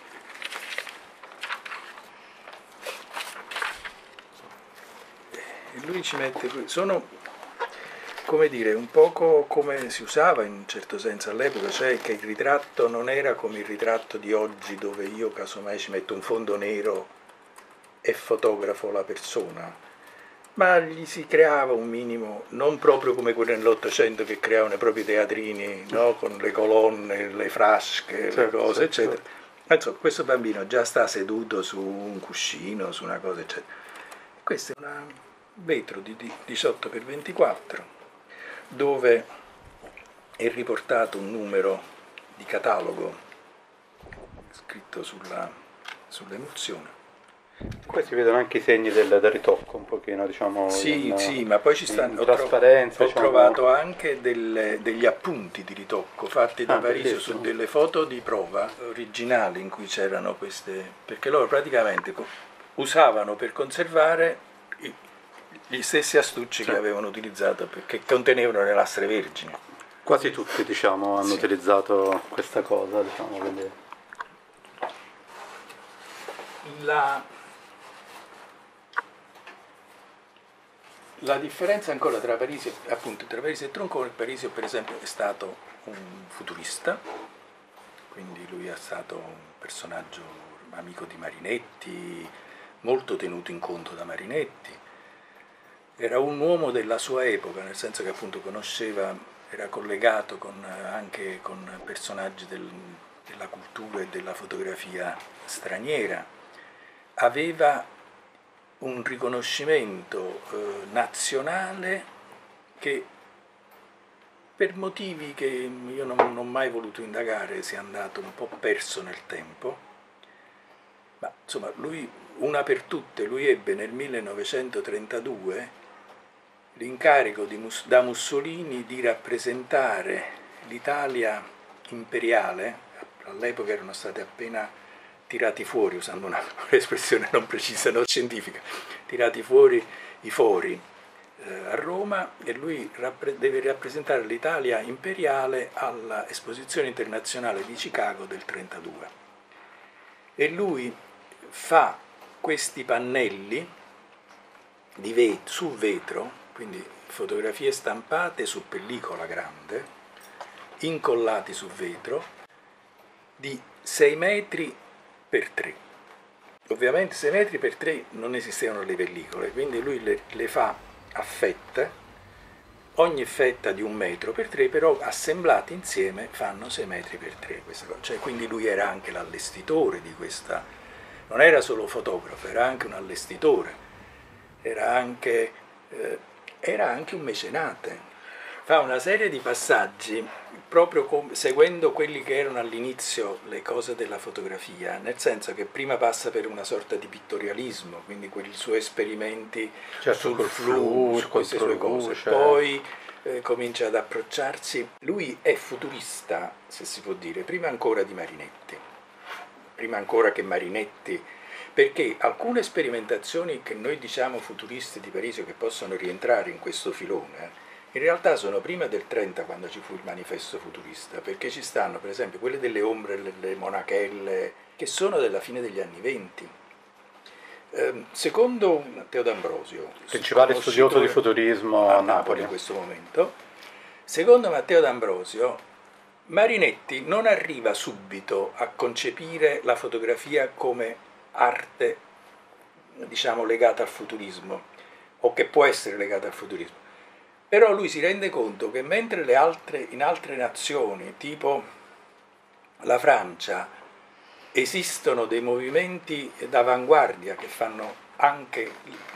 E lui ci mette, sono, come dire, un poco come si usava in un certo senso all'epoca, cioè che il ritratto non era come il ritratto di oggi, dove io casomai ci metto un fondo nero e fotografo la persona, ma gli si creava un minimo, non proprio come quello nell'Ottocento che creavano i propri teatrini, no? Con le colonne, le frasche, le cose, eccetera. Insomma, questo bambino già sta seduto su un cuscino, su una cosa, eccetera. Questo è un vetro di 18x24, dove è riportato un numero di catalogo scritto sull'emozione. Poi si vedono anche i segni del ritocco un pochino, diciamo. Sì, ma poi ci stanno. Trasparenza. Ho trovato anche degli appunti di ritocco fatti da Parisio su delle foto di prova originali in cui c'erano queste. Perché loro praticamente usavano per conservare gli stessi astucci che avevano utilizzato, perché contenevano le lastre vergini. Quasi tutti, diciamo, hanno utilizzato questa cosa, diciamo, quindi. La differenza ancora tra Parisio e Troncone: Parisio per esempio è stato un futurista, quindi lui è stato un personaggio amico di Marinetti, molto tenuto in conto da Marinetti, era un uomo della sua epoca, nel senso che appunto conosceva, era collegato anche con personaggi della cultura e della fotografia straniera, aveva un riconoscimento nazionale che per motivi che io non ho mai voluto indagare si è andato un po' perso nel tempo, ma insomma lui, una per tutte, lui ebbe nel 1932 l'incarico da Mussolini di rappresentare l'Italia imperiale. All'epoca erano state appena tirati fuori, usando un'espressione non precisa, non scientifica, tirati fuori i fori a Roma e lui deve rappresentare l'Italia imperiale all'Esposizione Internazionale di Chicago del 1932. E lui fa questi pannelli su vetro, quindi fotografie stampate su pellicola grande, incollati su vetro, di 6 metri per 3. Ovviamente 6 metri per 3 non esistevano le pellicole, quindi lui le fa a fette, ogni fetta di 1 metro per 3, però assemblati insieme fanno 6 metri per 3. Cioè, quindi lui era anche l'allestitore di questa, non era solo fotografo, era anche un allestitore, era anche un mecenate. Fa una serie di passaggi proprio seguendo quelli che erano all'inizio le cose della fotografia, nel senso che prima passa per una sorta di pittorialismo, quindi quei suoi esperimenti sul flu, su queste sue cose, poi comincia ad approcciarsi. Lui è futurista, se si può dire, prima ancora di Marinetti, prima ancora che Marinetti, perché alcune sperimentazioni che noi diciamo futuriste di Parisi, che possono rientrare in questo filone, in realtà sono prima del 30, quando ci fu il manifesto futurista, perché ci stanno per esempio quelle delle ombre, le monachelle, che sono della fine degli anni 20. Secondo Matteo D'Ambrosio, principale studioso di futurismo a Napoli in questo momento, secondo Matteo D'Ambrosio, Marinetti non arriva subito a concepire la fotografia come arte, diciamo, legata al futurismo, o che può essere legata al futurismo. Però lui si rende conto che mentre in altre nazioni, tipo la Francia, esistono dei movimenti d'avanguardia che fanno anche,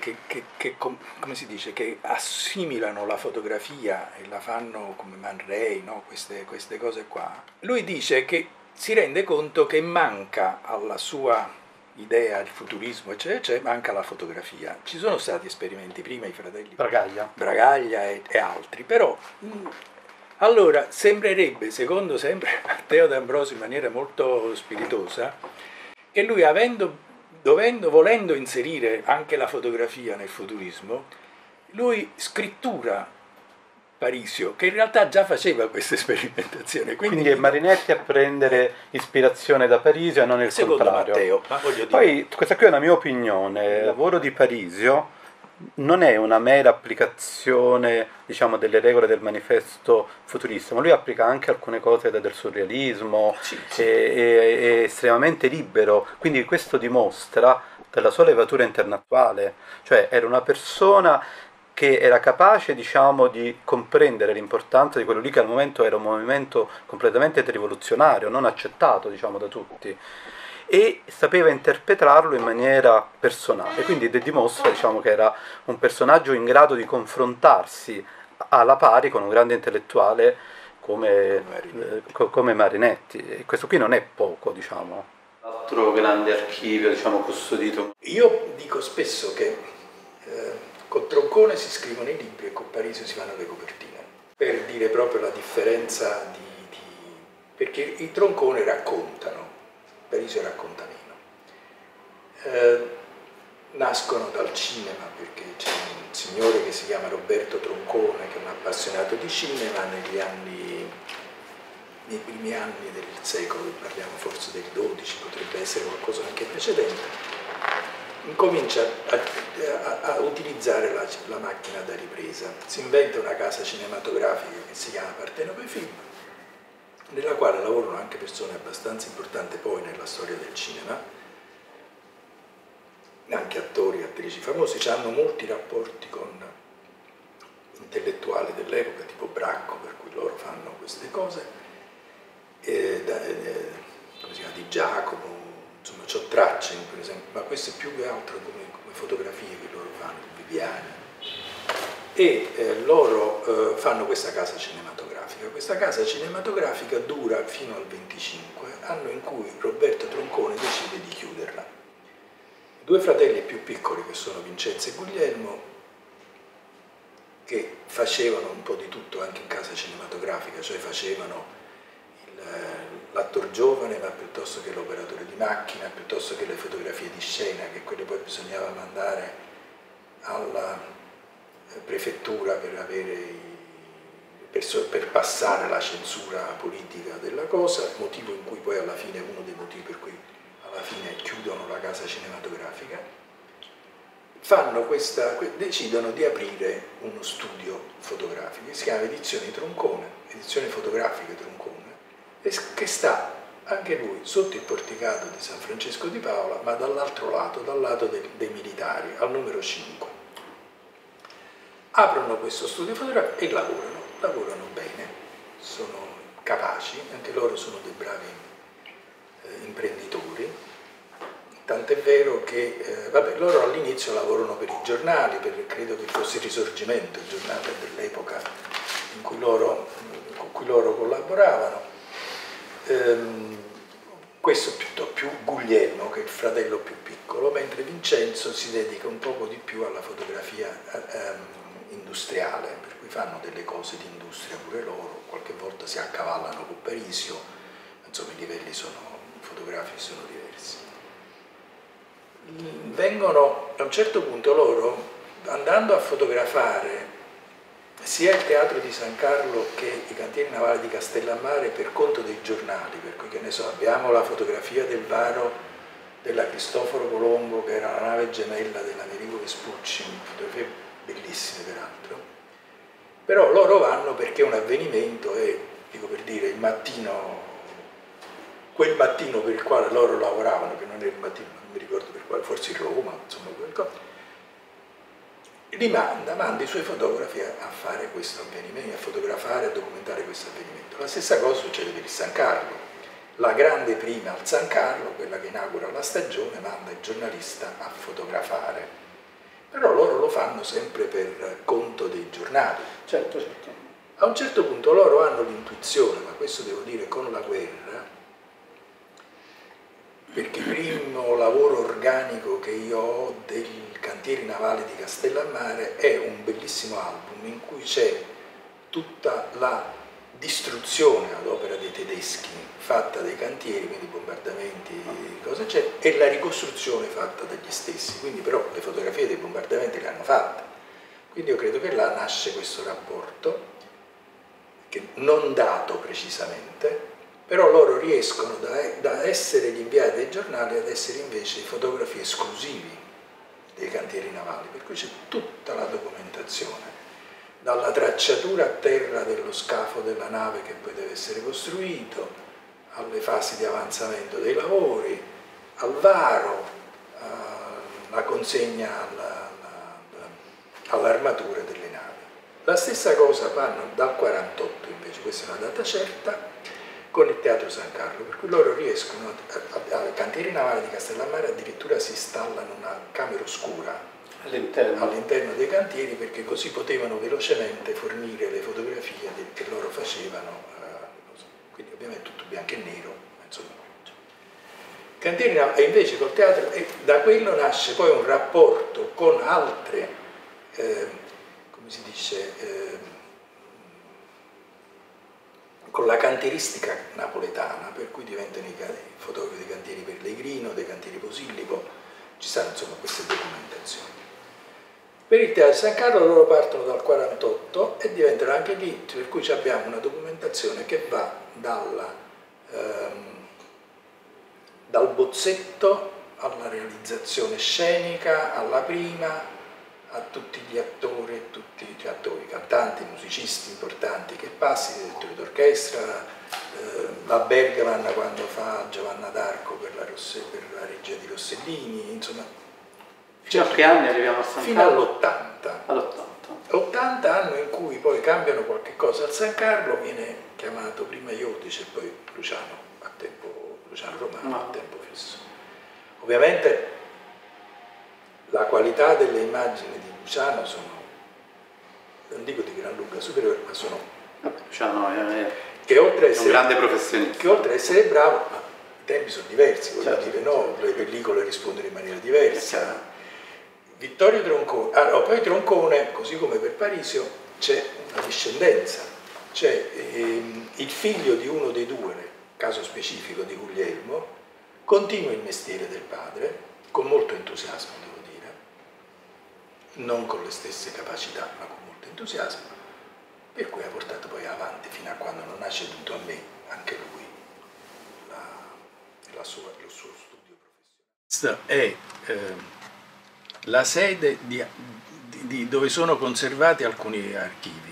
come si dice, che assimilano la fotografia e la fanno come Man Ray, no? queste cose qua. Lui dice che si rende conto che manca alla sua idea, il futurismo, eccetera, manca la fotografia. Ci sono stati esperimenti prima, i fratelli Bragaglia e altri, però allora sembrerebbe, secondo sempre Matteo D'Ambrosio in maniera molto spiritosa, che lui volendo inserire anche la fotografia nel futurismo, lui scrittura Parisio, che in realtà già faceva queste sperimentazioni. Quindi è Marinetti a prendere ispirazione da Parisio e non il contrario. Matteo, ma voglio dire. Poi, questa qui è una mia opinione, il lavoro di Parisio non è una mera applicazione, diciamo, delle regole del manifesto futurista, ma lui applica anche alcune cose del surrealismo, sì. È estremamente libero, quindi questo dimostra della sua levatura internazionale, cioè era una persona che era capace, diciamo, di comprendere l'importanza di quello lì che al momento era un movimento completamente rivoluzionario, non accettato, diciamo, da tutti, e sapeva interpretarlo in maniera personale, quindi dimostra, diciamo, che era un personaggio in grado di confrontarsi alla pari con un grande intellettuale come Marinetti, e questo qui non è poco, diciamo. Altro grande archivio, diciamo, custodito. Io dico spesso che con Troncone si scrivono i libri e con Parisio si fanno le copertine, per dire proprio la differenza perché i Troncone raccontano, Parisio racconta meno. Nascono dal cinema, perché c'è un signore che si chiama Roberto Troncone, che è un appassionato di cinema, nei primi anni del secolo, parliamo forse del 12, potrebbe essere qualcosa anche precedente, incomincia a utilizzare la macchina da ripresa. Si inventa una casa cinematografica che si chiama Partenope Film, nella quale lavorano anche persone abbastanza importanti poi nella storia del cinema, anche attori e attrici famosi. Hanno molti rapporti con intellettuali dell'epoca, tipo Bracco, per cui loro fanno queste cose, come si chiama, Di Giacomo. Insomma, c'ho tracce, per esempio, ma questo è più che altro come fotografie che loro fanno, Viviani. E loro fanno questa casa cinematografica. Questa casa cinematografica dura fino al 25, anno in cui Roberto Troncone decide di chiuderla. I due fratelli più piccoli, che sono Vincenzo e Guglielmo, che facevano un po' di tutto anche in casa cinematografica, cioè facevano l'attor giovane, ma piuttosto che l'operatore di macchina, piuttosto che le fotografie di scena, che quelle poi bisognava mandare prefettura per passare la censura politica della cosa, motivo in cui poi alla fine, uno dei motivi per cui alla fine chiudono la casa cinematografica, decidono di aprire uno studio fotografico che si chiama Edizioni Fotografiche Troncone, che sta anche lui sotto il porticato di San Francesco di Paola, ma dall'altro lato, dal lato dei militari, al numero 5. Aprono questo studio fotografico e lavorano bene, sono capaci, anche loro sono dei bravi imprenditori, tant'è vero che loro all'inizio lavorano per i giornali, credo che fosse il Risorgimento, il giornale dell'epoca con cui loro collaboravano. Questo più Guglielmo, che è il fratello più piccolo, mentre Vincenzo si dedica un poco di più alla fotografia industriale, per cui fanno delle cose di industria pure loro, qualche volta si accavallano con Parisio, insomma i livelli fotografici sono diversi. A un certo punto loro, andando a fotografare sia il teatro di San Carlo che i cantieri navali di Castellammare per conto dei giornali, per cui che ne so, abbiamo la fotografia del varo della Cristoforo Colombo, che era la nave gemella dell'Americo Vespucci, fotografie bellissime peraltro, però loro vanno perché un avvenimento è, dico per dire, quel mattino per il quale loro lavoravano, che non era il mattino, non mi ricordo per quale, forse in Roma, insomma qualcosa, manda i suoi fotografi a fare questo avvenimento, a fotografare, a documentare questo avvenimento. La stessa cosa succede per il San Carlo. La grande prima al San Carlo, quella che inaugura la stagione, manda il giornalista a fotografare. Però loro lo fanno sempre per conto dei giornali. Certo, certo. A un certo punto loro hanno l'intuizione, ma questo devo dire con la guerra, perché il primo lavoro organico che io ho dei cantieri navali di Castellammare è un bellissimo album in cui c'è tutta la distruzione ad opera dei tedeschi fatta dai cantieri, quindi bombardamenti, cosa c'è, e la ricostruzione fatta dagli stessi, quindi però le fotografie dei bombardamenti le hanno fatte. Quindi io credo che là nasce questo rapporto, che non dato precisamente, però loro riescono da essere gli inviati dei giornali ad essere invece i fotografi esclusivi dei cantieri navali, per cui c'è tutta la documentazione, dalla tracciatura a terra dello scafo della nave che poi deve essere costruito, alle fasi di avanzamento dei lavori, al varo, la consegna all'armatura delle navi. La stessa cosa fanno dal 48 invece, questa è una data certa, con il Teatro San Carlo, per cui loro riescono, ai cantieri navali di Castellammare addirittura si installano una camera oscura all'interno dei cantieri, perché così potevano velocemente fornire le fotografie che loro facevano, quindi ovviamente tutto bianco e nero, insomma. Cantieri navali, e invece col teatro, da quello nasce poi un rapporto con altre, come si dice, con la cantieristica napoletana, per cui diventano i fotografi dei cantieri Pellegrino, dei cantieri Posillipo, ci stanno insomma queste documentazioni. Per il Teatro San Carlo loro partono dal 48 e diventano anche lì, per cui abbiamo una documentazione che va dal bozzetto alla realizzazione scenica, alla prima, a tutti gli attori, cantanti, musicisti importanti che passi, direttori d'orchestra, la Bergman quando fa Giovanna d'Arco per la regia di Rossellini, insomma. Fino a che anni arriviamo a San Fino Carlo? all'80. 80 anno in cui poi cambiano qualche cosa al San Carlo, viene chiamato prima Iodice e poi Luciano Romano a tempo fisso. Ovviamente la qualità delle immagini di Luciano sono, non dico di gran lunga superiore, ma sono... Luciano che oltre a essere, un grande professionista. Che oltre a essere bravo, ma i tempi sono diversi, voglio certo, dire, no, le pellicole rispondono in maniera diversa. Vittorio Troncone, poi Troncone, così come per Parisio, c'è una discendenza, c'è il figlio di uno dei due, nel caso specifico di Guglielmo, continua il mestiere del padre, con molto entusiasmo devo non con le stesse capacità, ma con molto entusiasmo, per cui ha portato poi avanti fino a quando non ha ceduto a me, anche lui, lo suo studio professionale. Questa è la sede dove sono conservati alcuni archivi.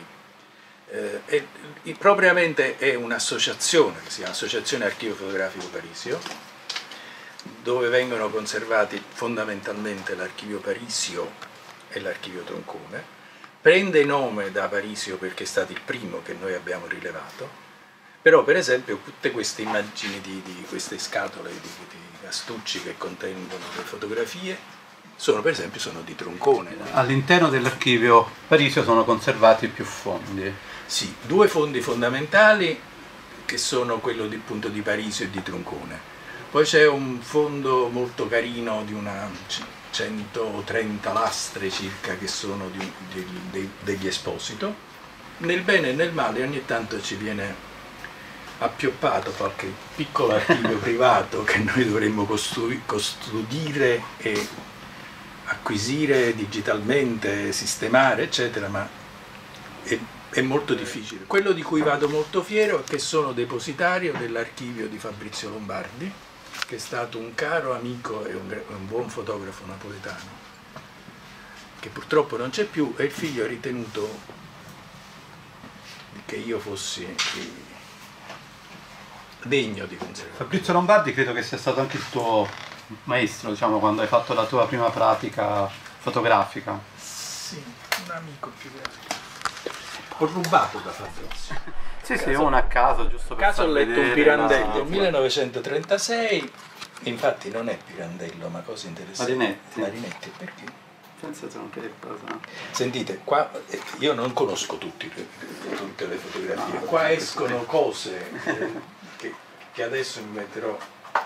Propriamente è un'associazione, che si chiama Associazione Archivio Fotografico Parisio, dove vengono conservati fondamentalmente l'archivio Parisio e l'archivio Troncone. Prende nome da Parisio perché è stato il primo che noi abbiamo rilevato, però per esempio tutte queste immagini di queste scatole di astucci che contengono le fotografie sono di Troncone. All'interno dell'archivio Parisio sono conservati più fondi. Sì, due fondi fondamentali che sono quello appunto di Parisio e di Troncone. Poi c'è un fondo molto carino di una 130 lastre circa che sono degli Esposito. Nel bene e nel male ogni tanto ci viene appioppato qualche piccolo archivio privato che noi dovremmo custodire e acquisire digitalmente, sistemare, eccetera, ma è molto difficile. Quello di cui vado molto fiero è che sono depositario dell'archivio di Fabrizio Lombardi, che è stato un caro amico e un buon fotografo napoletano, che purtroppo non c'è più, e il figlio ha ritenuto che io fossi degno di conservare. Fabrizio Lombardi credo che sia stato anche il tuo maestro, diciamo, quando hai fatto la tua prima pratica fotografica. Sì, un amico più grande. Ho rubato da Fabrizio. Sì, uno a caso, giusto per ho letto vedere un Pirandello del 1936, infatti non è Pirandello, ma cosa interessante. Marinetti, perché? Senza anche del cosa. Sentite, qua io non conosco tutte le fotografie, qua escono cose che adesso mi metterò.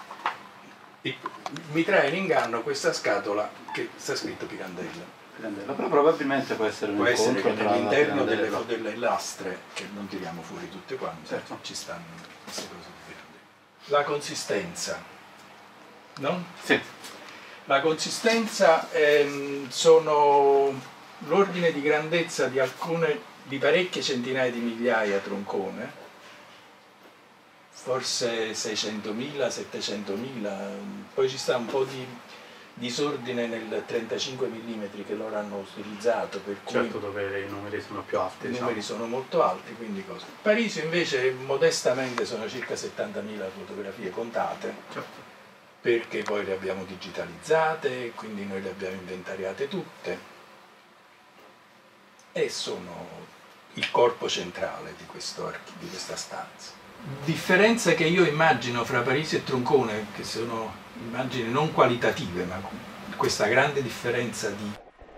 Mi trae in inganno questa scatola che sta scritto Pirandello. Però probabilmente può essere Può essere che all'interno delle lastre, che non tiriamo fuori tutte quante, certo, ci stanno queste cose di Pirandello. La consistenza, no? Sì. La consistenza sono l'ordine di grandezza di parecchie centinaia di migliaia Troncone, forse 600.000, 700.000, poi ci sta un po' di disordine nel 35 mm che loro hanno utilizzato, per cui certo, dove i numeri sono più alti. I numeri sono molto alti, quindi cosa. Parisio invece modestamente sono circa 70.000 fotografie contate, certo, perché poi le abbiamo digitalizzate, quindi noi le abbiamo inventariate tutte e sono il corpo centrale di questa stanza. Differenza che io immagino fra Parisio e Troncone, che sono immagini non qualitative, ma questa grande differenza di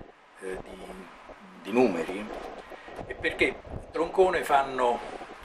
numeri, è perché Troncone fanno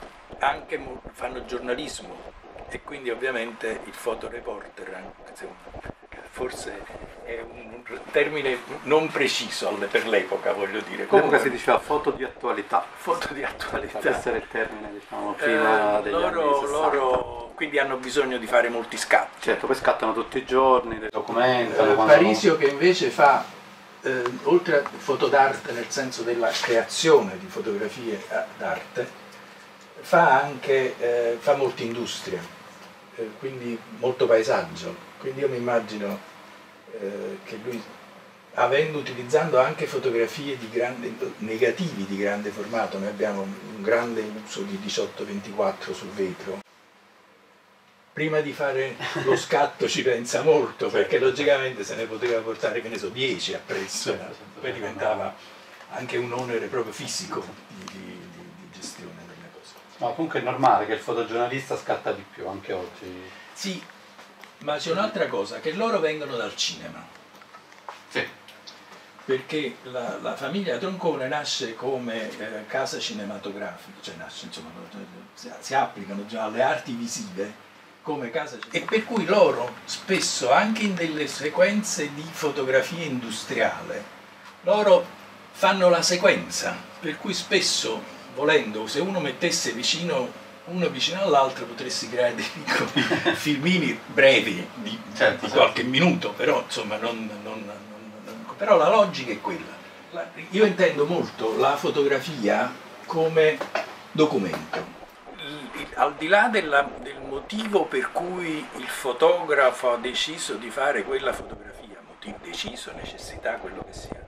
giornalismo e quindi ovviamente il fotoreporter, forse è un termine non preciso per l'epoca, voglio dire. Comunque si diceva foto di attualità. Foto di attualità. Potrebbe essere il termine, diciamo, prima degli anni 60. Loro quindi hanno bisogno di fare molti scatti. Certo, poi scattano tutti i giorni, li documentano. Parisio che invece fa, oltre a foto d'arte nel senso della creazione di fotografie d'arte, fa molta industria, quindi molto paesaggio. Quindi io mi immagino che lui, utilizzando anche fotografie negativi di grande formato, noi abbiamo un grande uso di 18-24 sul vetro, prima di fare lo scatto ci pensa molto, perché logicamente se ne poteva portare, che ne so, 10 appresso, poi diventava anche un onere proprio fisico di gestione delle cose. Ma comunque è normale che il fotogiornalista scatta di più, anche oggi. Sì, ma c'è un'altra cosa, che loro vengono dal cinema. Sì. Perché la famiglia Troncone nasce come casa cinematografica, cioè si applicano già alle arti visive come casa cinematografica. E per cui loro spesso, anche in delle sequenze di fotografia industriale, loro fanno la sequenza, per cui spesso, volendo, se uno mettesse uno vicino all'altro, potresti creare dei piccoli filmini brevi di qualche minuto, però insomma però la logica è quella. Io intendo molto la fotografia come documento. Al di là del motivo per cui il fotografo ha deciso di fare quella fotografia, motivo deciso, necessità, quello che sia,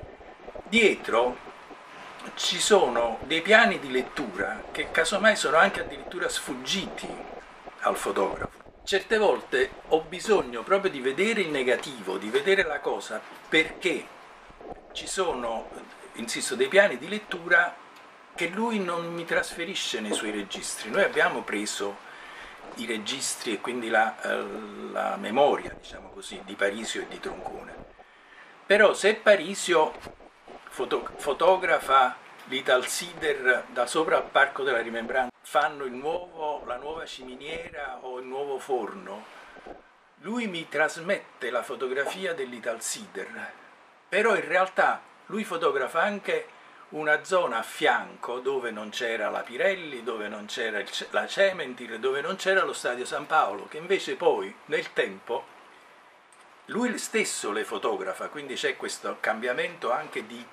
dietro ci sono dei piani di lettura che casomai sono anche addirittura sfuggiti al fotografo. Certe volte ho bisogno proprio di vedere il negativo, di vedere la cosa, perché ci sono, insisto, dei piani di lettura che lui non mi trasferisce nei suoi registri. Noi abbiamo preso i registri e quindi la memoria, diciamo così, di Parisio e di Troncone. Però se Parisio fotografa l'Italsider da sopra al Parco della Rimembranza, fanno la nuova ciminiera o il nuovo forno, lui mi trasmette la fotografia dell'Italsider, però in realtà lui fotografa anche una zona a fianco dove non c'era la Pirelli, dove non c'era la Cementir, dove non c'era lo Stadio San Paolo, che invece poi nel tempo lui stesso le fotografa, quindi c'è questo cambiamento anche di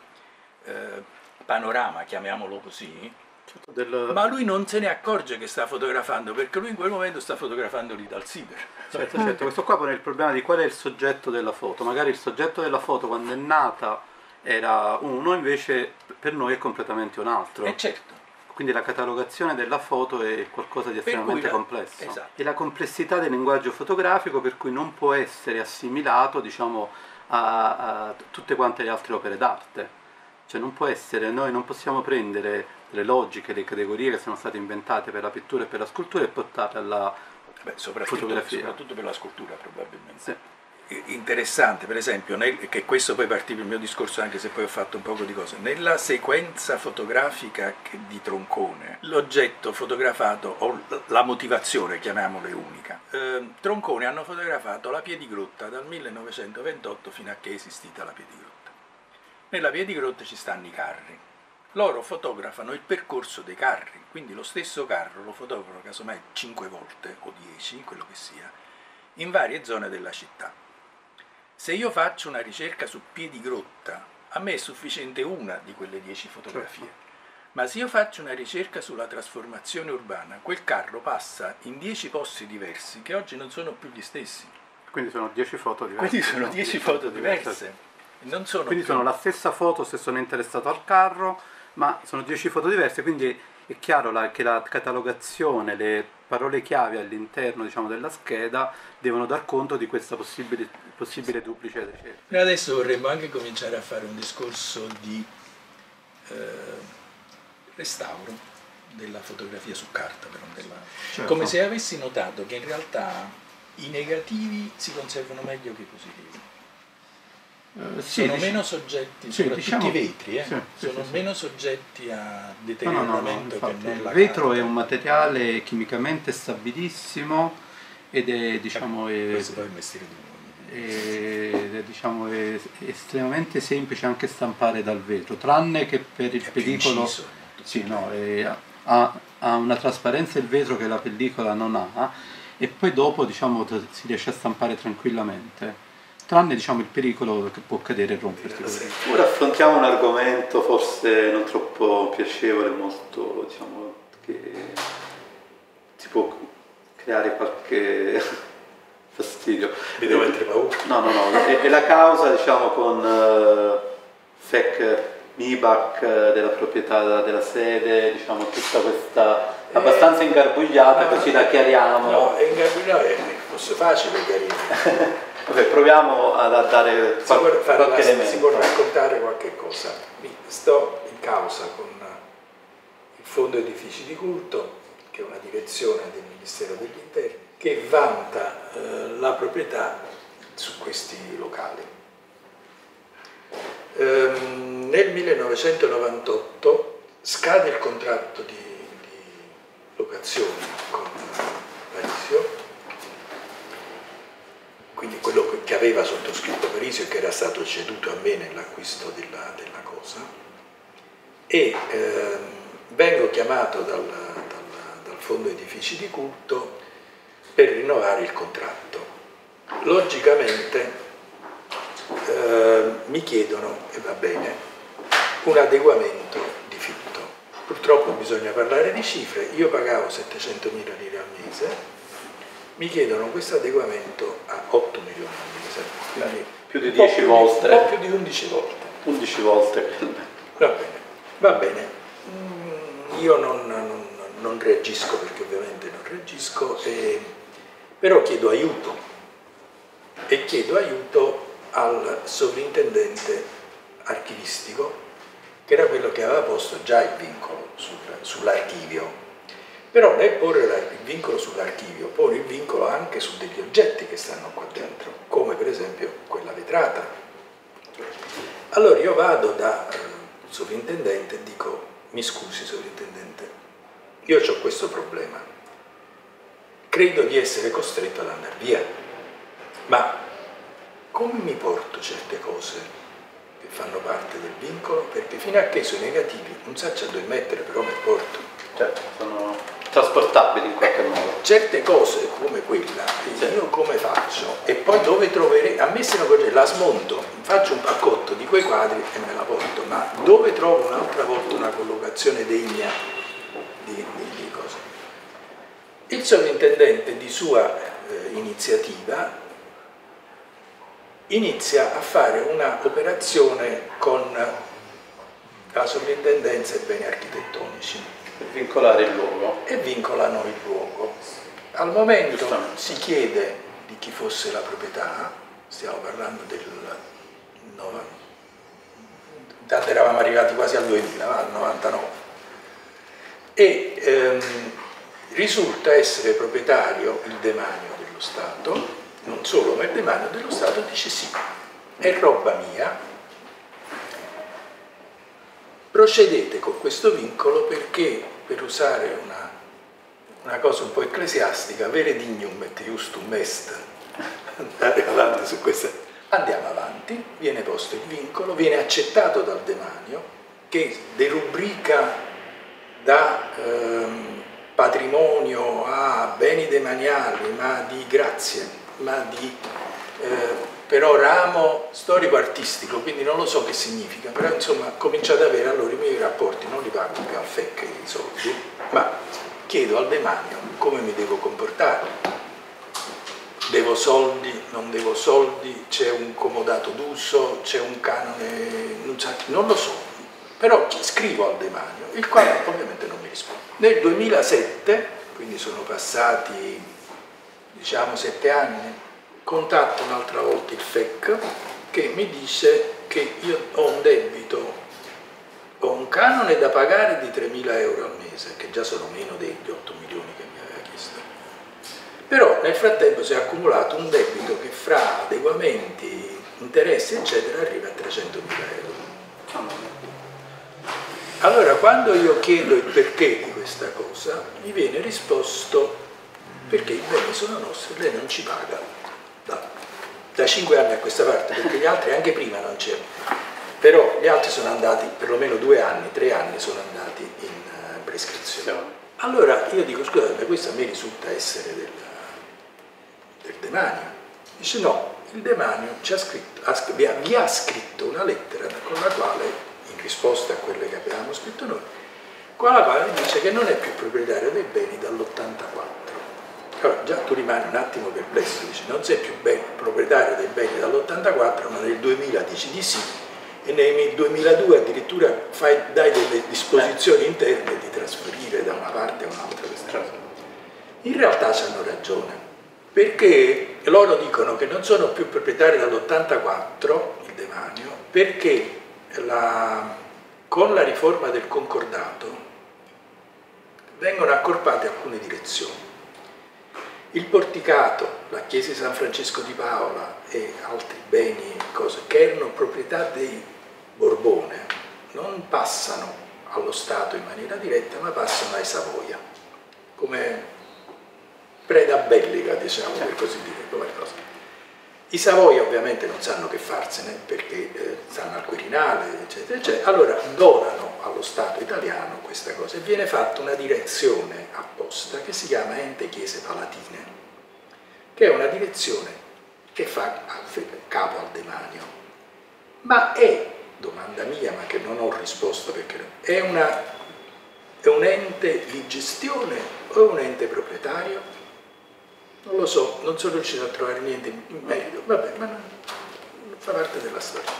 panorama, chiamiamolo così, ma lui non se ne accorge che sta fotografando, perché lui in quel momento sta fotografando l'Italsider. Certo, questo qua pone il problema di qual è il soggetto della foto. Magari il soggetto della foto quando è nata era uno, invece per noi è completamente un altro. Certo. Quindi la catalogazione della foto è qualcosa di estremamente complesso. Esatto. E la complessità del linguaggio fotografico per cui non può essere assimilato, diciamo, a tutte quante le altre opere d'arte. Cioè non può essere, noi non possiamo prendere le logiche, le categorie che sono state inventate per la pittura e per la scultura e portarle alla fotografia. Soprattutto per la scultura probabilmente. Sì. Interessante, per esempio, che questo poi partiva il mio discorso, anche se poi ho fatto un poco di cose, nella sequenza fotografica di Troncone, l'oggetto fotografato, o la motivazione, chiamiamola unica, Troncone hanno fotografato la Piedigrotta dal 1928 fino a che è esistita la Piedigrotta. Nella Piedigrotta ci stanno i carri, loro fotografano il percorso dei carri, quindi lo stesso carro lo fotografano casomai 5 volte o 10, quello che sia, in varie zone della città. Se io faccio una ricerca su Piedigrotta, a me è sufficiente una di quelle 10 fotografie, ma se io faccio una ricerca sulla trasformazione urbana, quel carro passa in 10 posti diversi che oggi non sono più gli stessi. Quindi sono 10 foto diverse. Quindi sono 10 foto diverse. Non sono quindi più... sono la stessa foto se sono interessato al carro, ma sono 10 foto diverse, quindi è chiaro che la catalogazione, le parole chiave all'interno, diciamo, della scheda devono dar conto di questa possibile duplice ricerca. Noi adesso vorremmo anche cominciare a fare un discorso di restauro della fotografia su carta, però Certo. Come se avessi notato che in realtà i negativi si conservano meglio che i positivi. Sono meno soggetti, soprattutto diciamo, i vetri, sono meno soggetti a deterioramento che non la carta. Il vetro è un materiale chimicamente stabilissimo ed è, diciamo, questo poi è il mestiere è estremamente semplice anche stampare dal vetro, tranne che per il pellicolo ha una trasparenza il vetro che la pellicola non ha, e poi dopo, diciamo, si riesce a stampare tranquillamente. Tranne, diciamo, il pericolo che può cadere e rompersi. Ora affrontiamo un argomento forse non troppo piacevole, molto, diciamo, che ti può creare qualche fastidio. Mi devo mettere paura? No, è la causa, diciamo, con FEC MIBAC della proprietà della sede, diciamo, tutta questa abbastanza ingarbugliata, così la chiariamo. No, è ingarbugliata, fosse facile chiarire. Vabbè, proviamo a dare qualche elemento. Si può raccontare qualche cosa. Sto in causa con il Fondo Edifici di Culto, che è una direzione del Ministero degli Interni, che vanta la proprietà su questi locali. Nel 1998 scade il contratto di locazione con Parisio, quindi quello che aveva sottoscritto Parisio e che era stato ceduto a me nell'acquisto della cosa, e vengo chiamato dal Fondo Edifici di Culto per rinnovare il contratto. Logicamente mi chiedono, e va bene, un adeguamento di fitto. Purtroppo bisogna parlare di cifre, io pagavo 700.000 lire al mese, mi chiedono questo adeguamento a 8 milioni al mese, quindi più di 10 volte. Un po' più di 11 volte. 11 volte. Va bene, va bene. Io non reagisco, perché ovviamente non reagisco, però chiedo aiuto, e chiedo aiuto al sovrintendente archivistico, che era quello che aveva posto già il vincolo sull'archivio. Però nel porre il vincolo sull'archivio, pone il vincolo anche su degli oggetti che stanno qua dentro, come per esempio quella vetrata. Allora io vado da sovrintendente e dico: mi scusi sovrintendente, io ho questo problema, credo di essere costretto ad andare via, ma come mi porto certe cose che fanno parte del vincolo? Perché fino a che sono negativi non so a dove mettere, però mi porto. Certo, sono trasportabili in qualche modo. Certe cose come quella, io come faccio? E poi dove troverei? A me se non la smonto, faccio un paccotto di quei quadri e me la porto, ma dove trovo un'altra volta una collocazione degna di cose? Il sovrintendente di sua iniziativa inizia a fare un'operazione con la sovrintendenza ai beni architettonici. Per vincolare il luogo. E vincolano il luogo. Al momento si chiede di chi fosse la proprietà, stiamo parlando del 90, tanto eravamo arrivati quasi al 2000, al 99, e risulta essere proprietario il demanio dello Stato. Non solo, ma il demanio dello Stato dice sì, è roba mia, procedete con questo vincolo perché, per usare una cosa un po' ecclesiastica, vere dignum et justum est, andare avanti su questa. Andiamo avanti, viene posto il vincolo, viene accettato dal demanio, che derubrica da patrimonio a beni demaniali, ma di grazie, ma di però ramo storico-artistico, quindi non lo so che significa, però insomma comincio ad avere allora i miei rapporti, non li pago più a FEC i soldi, ma chiedo al demanio come mi devo comportare. Devo soldi, non devo soldi, c'è un comodato d'uso, c'è un canone, non lo so, però scrivo al demanio, il quale ovviamente non mi risponde. Nel 2007, quindi sono passati diciamo 7 anni, contatto un'altra volta il FEC che mi dice che io ho un debito, ho un canone da pagare di 3.000 euro al mese, che già sono meno degli 8 milioni che mi aveva chiesto. Però nel frattempo si è accumulato un debito che fra adeguamenti, interessi eccetera arriva a 300.000 euro. Allora quando io chiedo il perché di questa cosa mi viene risposto: perché i beni sono nostri, lei non ci paga da 5 anni a questa parte, perché gli altri anche prima non c'erano, però gli altri sono andati, perlomeno 2 anni, 3 anni sono andati in prescrizione. Allora io dico: scusate, questo a me risulta essere del demanio. Dice: no, il demanio ci ha scritto, vi ha scritto una lettera con la quale, in risposta a quelle che avevamo scritto noi, con la quale dice che non è più proprietario dei beni dall'84. Allora, già tu rimani un attimo perplesso, dici: non sei più proprietario dei beni dall'84, ma nel 2000 dici di sì, e nel 2002 addirittura dai delle disposizioni interne di trasferire da una parte a un'altra questa cosa. In realtà hanno ragione, perché loro dicono che non sono più proprietari dall'84, il demanio, perché con la riforma del concordato vengono accorpate alcune direzioni. Il porticato, la chiesa di San Francesco di Paola e altri beni, cose che erano proprietà dei Borbone, non passano allo Stato in maniera diretta, ma passano ai Savoia, come preda bellica, diciamo, per così dire, come cosa. I Savoia ovviamente non sanno che farsene, perché stanno al Quirinale, eccetera, eccetera. Allora donano allo Stato italiano questa cosa e viene fatta una direzione apposta che si chiama Ente Chiese Palatine, che è una direzione che fa capo al demanio, ma è, domanda domanda mia, ma che non ho risposto perché è un ente di gestione o è un ente proprietario? Non lo so, non sono riuscito a trovare niente in merito, vabbè, ma non fa parte della storia.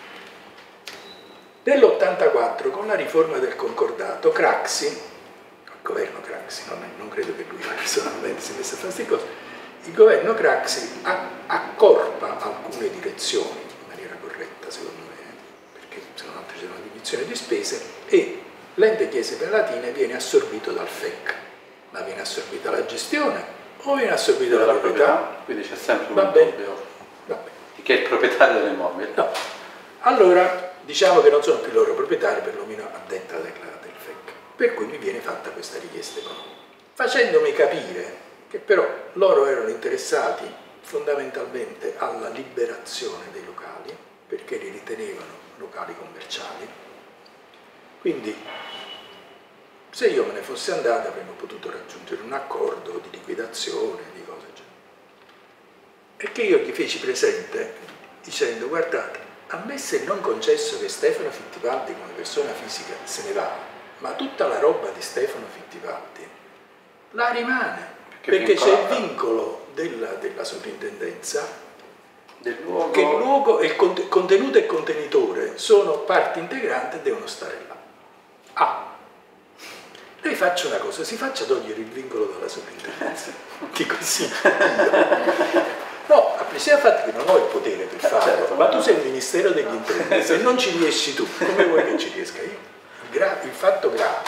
Nell'84, con la riforma del concordato, Craxi, il governo Craxi, non credo che lui personalmente si messa a fare queste cose, il governo Craxi accorpa alcune direzioni, in maniera corretta secondo me, perché se non altro c'è una diminuzione di spese, e l'ente Chiese Palatine viene assorbito dal FEC, ma viene assorbita la gestione o viene assorbita la proprietà? Quindi c'è sempre un dubbio di chi è il proprietario dell'immobile. No. Allora diciamo che non sono più loro proprietari, perlomeno a detta del FEC, per cui mi viene fatta questa richiesta economica, facendomi capire che però loro erano interessati fondamentalmente alla liberazione dei locali, perché li ritenevano locali commerciali. Quindi se io me ne fossi andato avremmo potuto raggiungere un accordo di liquidazione, di cose genere. E che io gli feci presente dicendo: guardate, a me se non concesso che Stefano Fittipaldi come persona fisica se ne va, ma tutta la roba di Stefano Fittipaldi la rimane, perché c'è il vincolo della sovrintendenza del luogo, che il luogo e il contenuto e contenitore sono parte integrante e devono stare là. Lei faccia una cosa, si faccia togliere il vincolo dalla sovrintendenza. Dico sì. No, a prescindere dal fatto che non ho il potere per farlo, certo, ma tu sei il Ministero degli Interni, se non ci riesci tu, come vuoi che ci riesca io? Il fatto grave,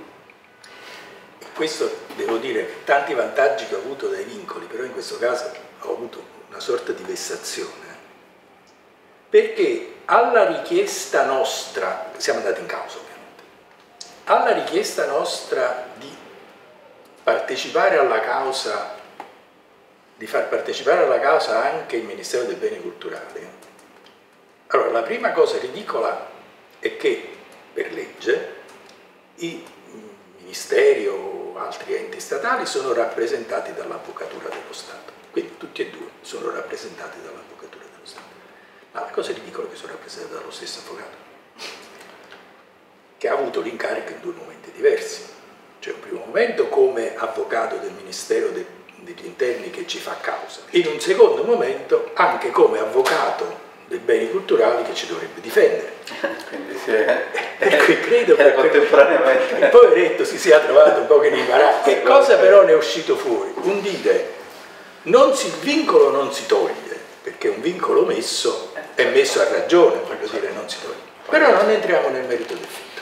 e questo devo dire, tanti vantaggi che ho avuto dai vincoli, però in questo caso ho avuto una sorta di vessazione, perché alla richiesta nostra, siamo andati in causa ovviamente, alla richiesta nostra di partecipare alla causa, di far partecipare alla causa anche il Ministero dei Beni Culturali, allora la prima cosa ridicola è che per legge i ministeri o altri enti statali sono rappresentati dall'Avvocatura dello Stato, quindi tutti e due sono rappresentati dall'Avvocatura dello Stato, ma la cosa ridicola è che sono rappresentati dallo stesso avvocato, che ha avuto l'incarico in due momenti diversi. C'è un primo momento come avvocato del Ministero degli Interni che ci fa causa, in un secondo momento anche come avvocato dei beni culturali che ci dovrebbe difendere. Quindi si è, credo che contemporaneamente il poveretto si sia trovato un po' che in imbarazzo. Che cosa però ne è uscito fuori? Un dire, il vincolo non si toglie, perché un vincolo messo è messo a ragione, voglio dire, non si toglie. Però non entriamo nel merito del fitto.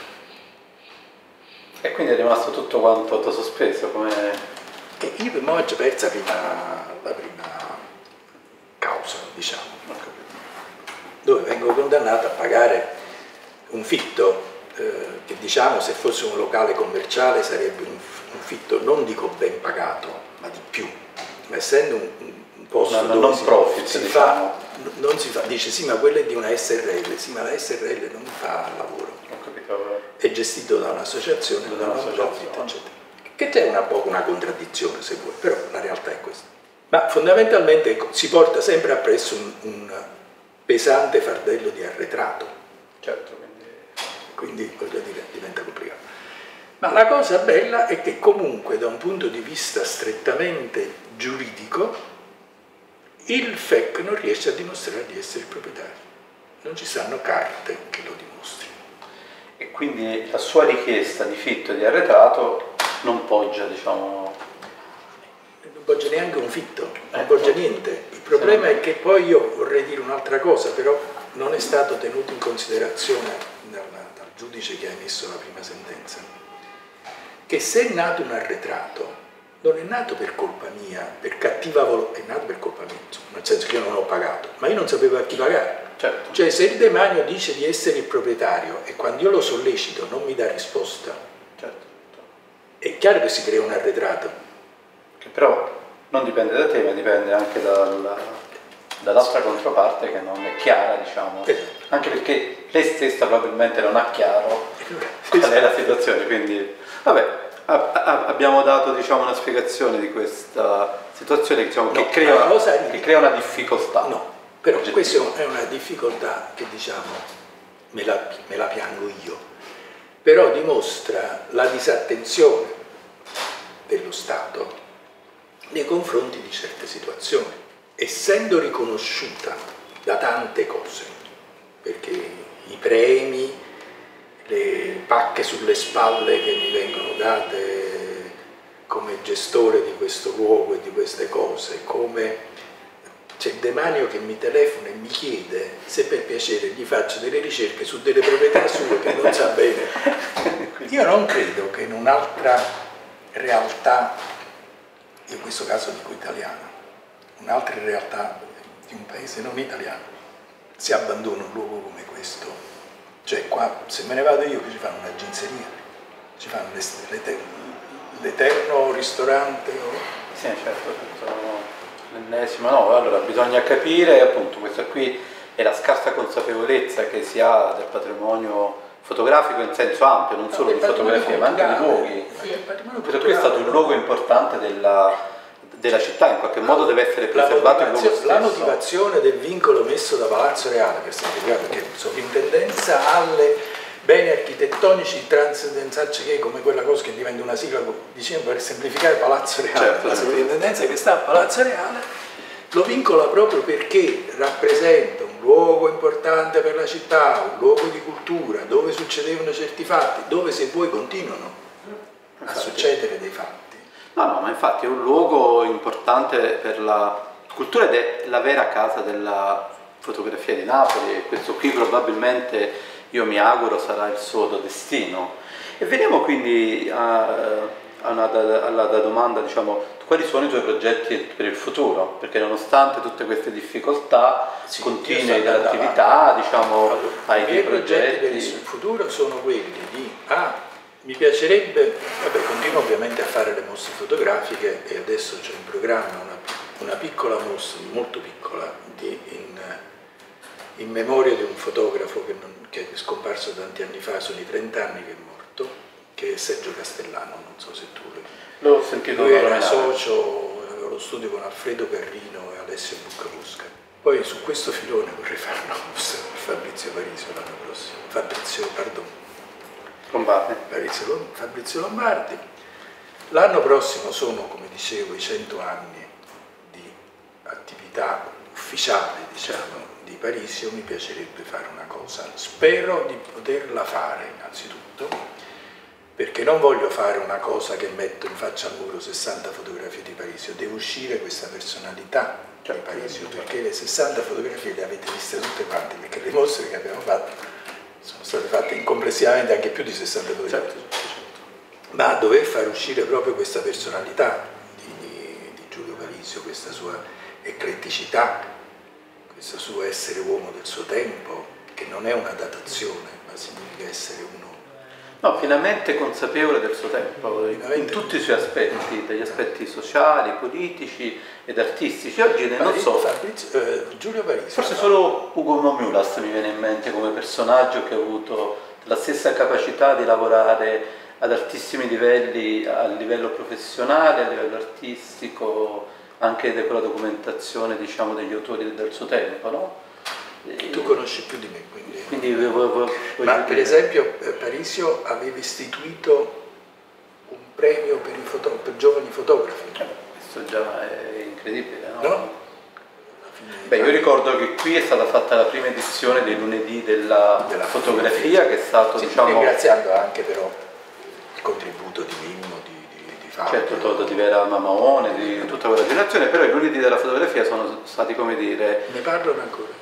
E quindi è rimasto tutto quanto sotto sospeso, come... E io per me ho già persa la prima causa, diciamo, dove vengo condannato a pagare un fitto che, diciamo, se fosse un locale commerciale sarebbe un fitto, non dico ben pagato, ma di più, ma essendo un posto dove non profit, si diciamo. non si fa, dice sì, ma quella è di una SRL, sì, ma la SRL non fa lavoro, è gestito da un'associazione, da una profit, eccetera. Che c'è una contraddizione, se vuoi, però la realtà è questa. Ma fondamentalmente si porta sempre appresso un pesante fardello di arretrato. Certo, quindi voglio dire, diventa complicato. Ma la cosa bella è che comunque da un punto di vista strettamente giuridico il FEC non riesce a dimostrare di essere il proprietario. Non ci stanno carte che lo dimostrino. E quindi la sua richiesta di fitto e di arretrato non poggia, diciamo... Non poggia neanche un fitto, non poggia niente. Il problema è che poi io vorrei dire un'altra cosa, però non è stato tenuto in considerazione dal giudice che ha emesso la prima sentenza, che se è nato un arretrato non è nato per colpa mia, per cattiva volontà, è nato per colpa mia, insomma, nel senso che io non ho pagato, ma io non sapevo a chi pagare. Certo. Cioè se il demanio dice di essere il proprietario e quando io lo sollecito non mi dà risposta, certo. È chiaro che si crea un arretrato. Che però non dipende da te, ma dipende anche dall'altra controparte che non è chiara, diciamo. Esatto. Anche perché lei stessa probabilmente non ha chiaro qual è la situazione, quindi vabbè, abbiamo dato, diciamo, una spiegazione di questa situazione, diciamo, che crea una difficoltà. No, però questa è una difficoltà che, diciamo, me la piango io, però dimostra la disattenzione dello Stato nei confronti di certe situazioni, essendo riconosciuta da tante cose, perché i premi, le pacche sulle spalle che mi vengono date come gestore di questo luogo e di queste cose, come c'è il demanio che mi telefona e mi chiede se per piacere gli faccio delle ricerche su delle proprietà sue che non sa bene. Io non credo che in un'altra realtà, in questo caso dico italiana, un'altra realtà di un paese non italiano, si abbandona un luogo come questo. Cioè qua, se me ne vado io, che ci fanno un'agenzia, ci fanno l'eterno ristorante. Sì, certo. L'ennesimo, no, allora bisogna capire, appunto, questa qui è la scarsa consapevolezza che si ha del patrimonio fotografico in senso ampio, non solo di fotografia, ma anche di luoghi. Questo qui è stato un luogo importante della città, in qualche modo deve essere preservato il luogo stesso. La motivazione del vincolo messo da Palazzo Reale, per semplificare, perché sovrintendenza alle beni architettonici transcendentali, che è come quella cosa che diventa una sigla, diciamo, per semplificare Palazzo Reale, certo, la sovrintendenza che sta a Palazzo Reale, lo vincola proprio perché rappresenta un luogo importante per la città, un luogo di cultura, dove succedevano certi fatti, dove se vuoi continuano a succedere dei fatti. No, ma infatti è un luogo importante per la cultura ed è la vera casa della fotografia di Napoli, e questo qui probabilmente, io mi auguro, sarà il suo destino. E veniamo quindi alla domanda, diciamo, quali sono i tuoi progetti per il futuro? Perché nonostante tutte queste difficoltà, sì, continui l'attività, diciamo, allora, hai dei progetti per il futuro sono quelli di mi piacerebbe, continuo ovviamente a fare le mostre fotografiche e adesso c'è in programma una piccola mostra, molto piccola, in memoria di un fotografo che è scomparso tanti anni fa, sono i 30 anni che è morto, che è Sergio Castellano, non so se tu l'ho sentito. Lui era socio, avevo lo studio con Alfredo Carrino e Alessio Buccabusca. Poi su questo filone vorrei fare una mostra per Fabrizio Parisio l'anno prossimo, Fabrizio Lombardi. L'anno prossimo sono, come dicevo, i 100 anni di attività ufficiale, diciamo, di Parisio. Mi piacerebbe fare una cosa, spero di poterla fare innanzitutto, perché non voglio fare una cosa che metto in faccia al muro 60 fotografie di Parisio, deve uscire questa personalità di Parisio, perché le 60 fotografie le avete viste tutte quante, perché le mostre che abbiamo fatto sono state fatte complessivamente anche più di 60 fotografie, ma dover far uscire proprio questa personalità di Giulio Parisio, questa sua ecletticità, questo suo essere uomo del suo tempo, che non è una datazione, ma significa essere uno pienamente consapevole del suo tempo, in tutti i suoi aspetti, dagli aspetti sociali, politici ed artistici. Oggi non so, Giulio Parisio, forse solo Ugo Momulas mi viene in mente come personaggio che ha avuto la stessa capacità di lavorare ad altissimi livelli, a livello professionale, a livello artistico, anche con la documentazione, diciamo, degli autori del suo tempo, no? Tu conosci più di me, quindi ma per dire... esempio Parisio aveva istituito un premio per giovani fotografi. Questo già è incredibile, no? No? Io ricordo che qui è stata fatta la prima edizione dei lunedì della fotografia, che è stato, diciamo... Ringraziando anche però il contributo di Mimmo, di Fabio. Certo, di Vera Mamaone, di tutta quella generazione, però i lunedì della fotografia sono stati, come dire... Ne parlano ancora.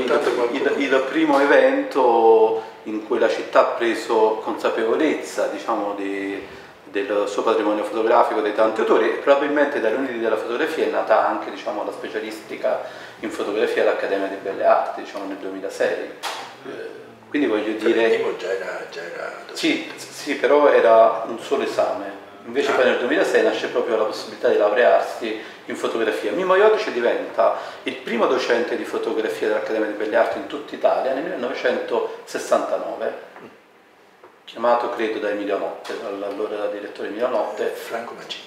Il primo evento in cui la città ha preso consapevolezza, diciamo, del suo patrimonio fotografico, dei tanti autori, e probabilmente dai lunedì della fotografia è nata anche, diciamo, la specialistica in fotografia all'Accademia di Belle Arti, diciamo, nel 2006. Quindi voglio dire... Già era sì, però era un solo esame. Invece poi nel 2006 nasce proprio la possibilità di laurearsi in fotografia. Mimmo Iodice diventa il primo docente di fotografia dell'Accademia di Belle Arti in tutta Italia nel 1969, chiamato credo da Emilio Notte, allora direttore Emilio Notte. Franco Mancini.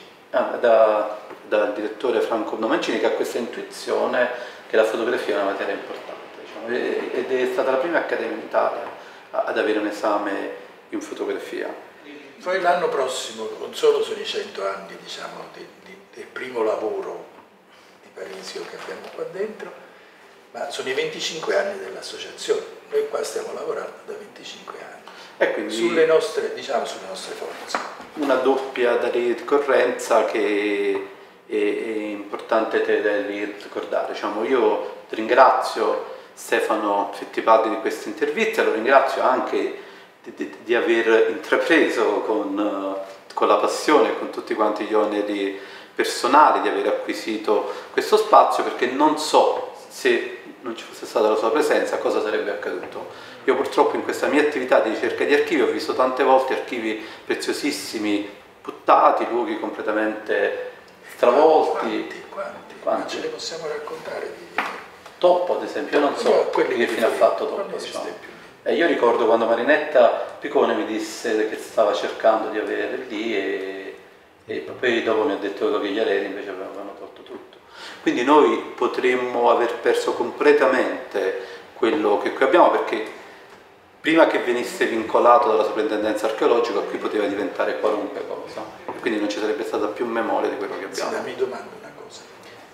Dal direttore Franco Mancini, che ha questa intuizione che la fotografia è una materia importante, diciamo, ed è stata la prima accademia in Italia ad avere un esame in fotografia. Poi l'anno prossimo, non solo sono i 100 anni, diciamo, del primo lavoro di Parisio che abbiamo qua dentro, ma sono i 25 anni dell'associazione. Noi qua stiamo lavorando da 25 anni. E quindi sulle nostre forze. Una doppia ricorrenza che è importante ricordare. Diciamo, io ringrazio Stefano Fittipaldi di questa intervista, lo ringrazio anche di aver intrapreso con la passione e con tutti quanti gli oneri personali di aver acquisito questo spazio, perché non so se non ci fosse stata la sua presenza cosa sarebbe accaduto. Io purtroppo in questa mia attività di ricerca di archivi ho visto tante volte archivi preziosissimi buttati, luoghi completamente stravolti. Quanti? Ce ne possiamo raccontare di Toppo, ad esempio, io non so che fine ha fatto Toppo. Diciamo. Io ricordo quando Marinetta Piccone mi disse che stava cercando di avere lì e poi dopo mi ha detto che gli aerei invece avevano tolto tutto. Quindi noi potremmo aver perso completamente quello che qui abbiamo, perché prima che venisse vincolato dalla soprintendenza archeologica qui poteva diventare qualunque cosa, quindi non ci sarebbe stata più memoria di quello che abbiamo. Sì, ma mi domando una cosa: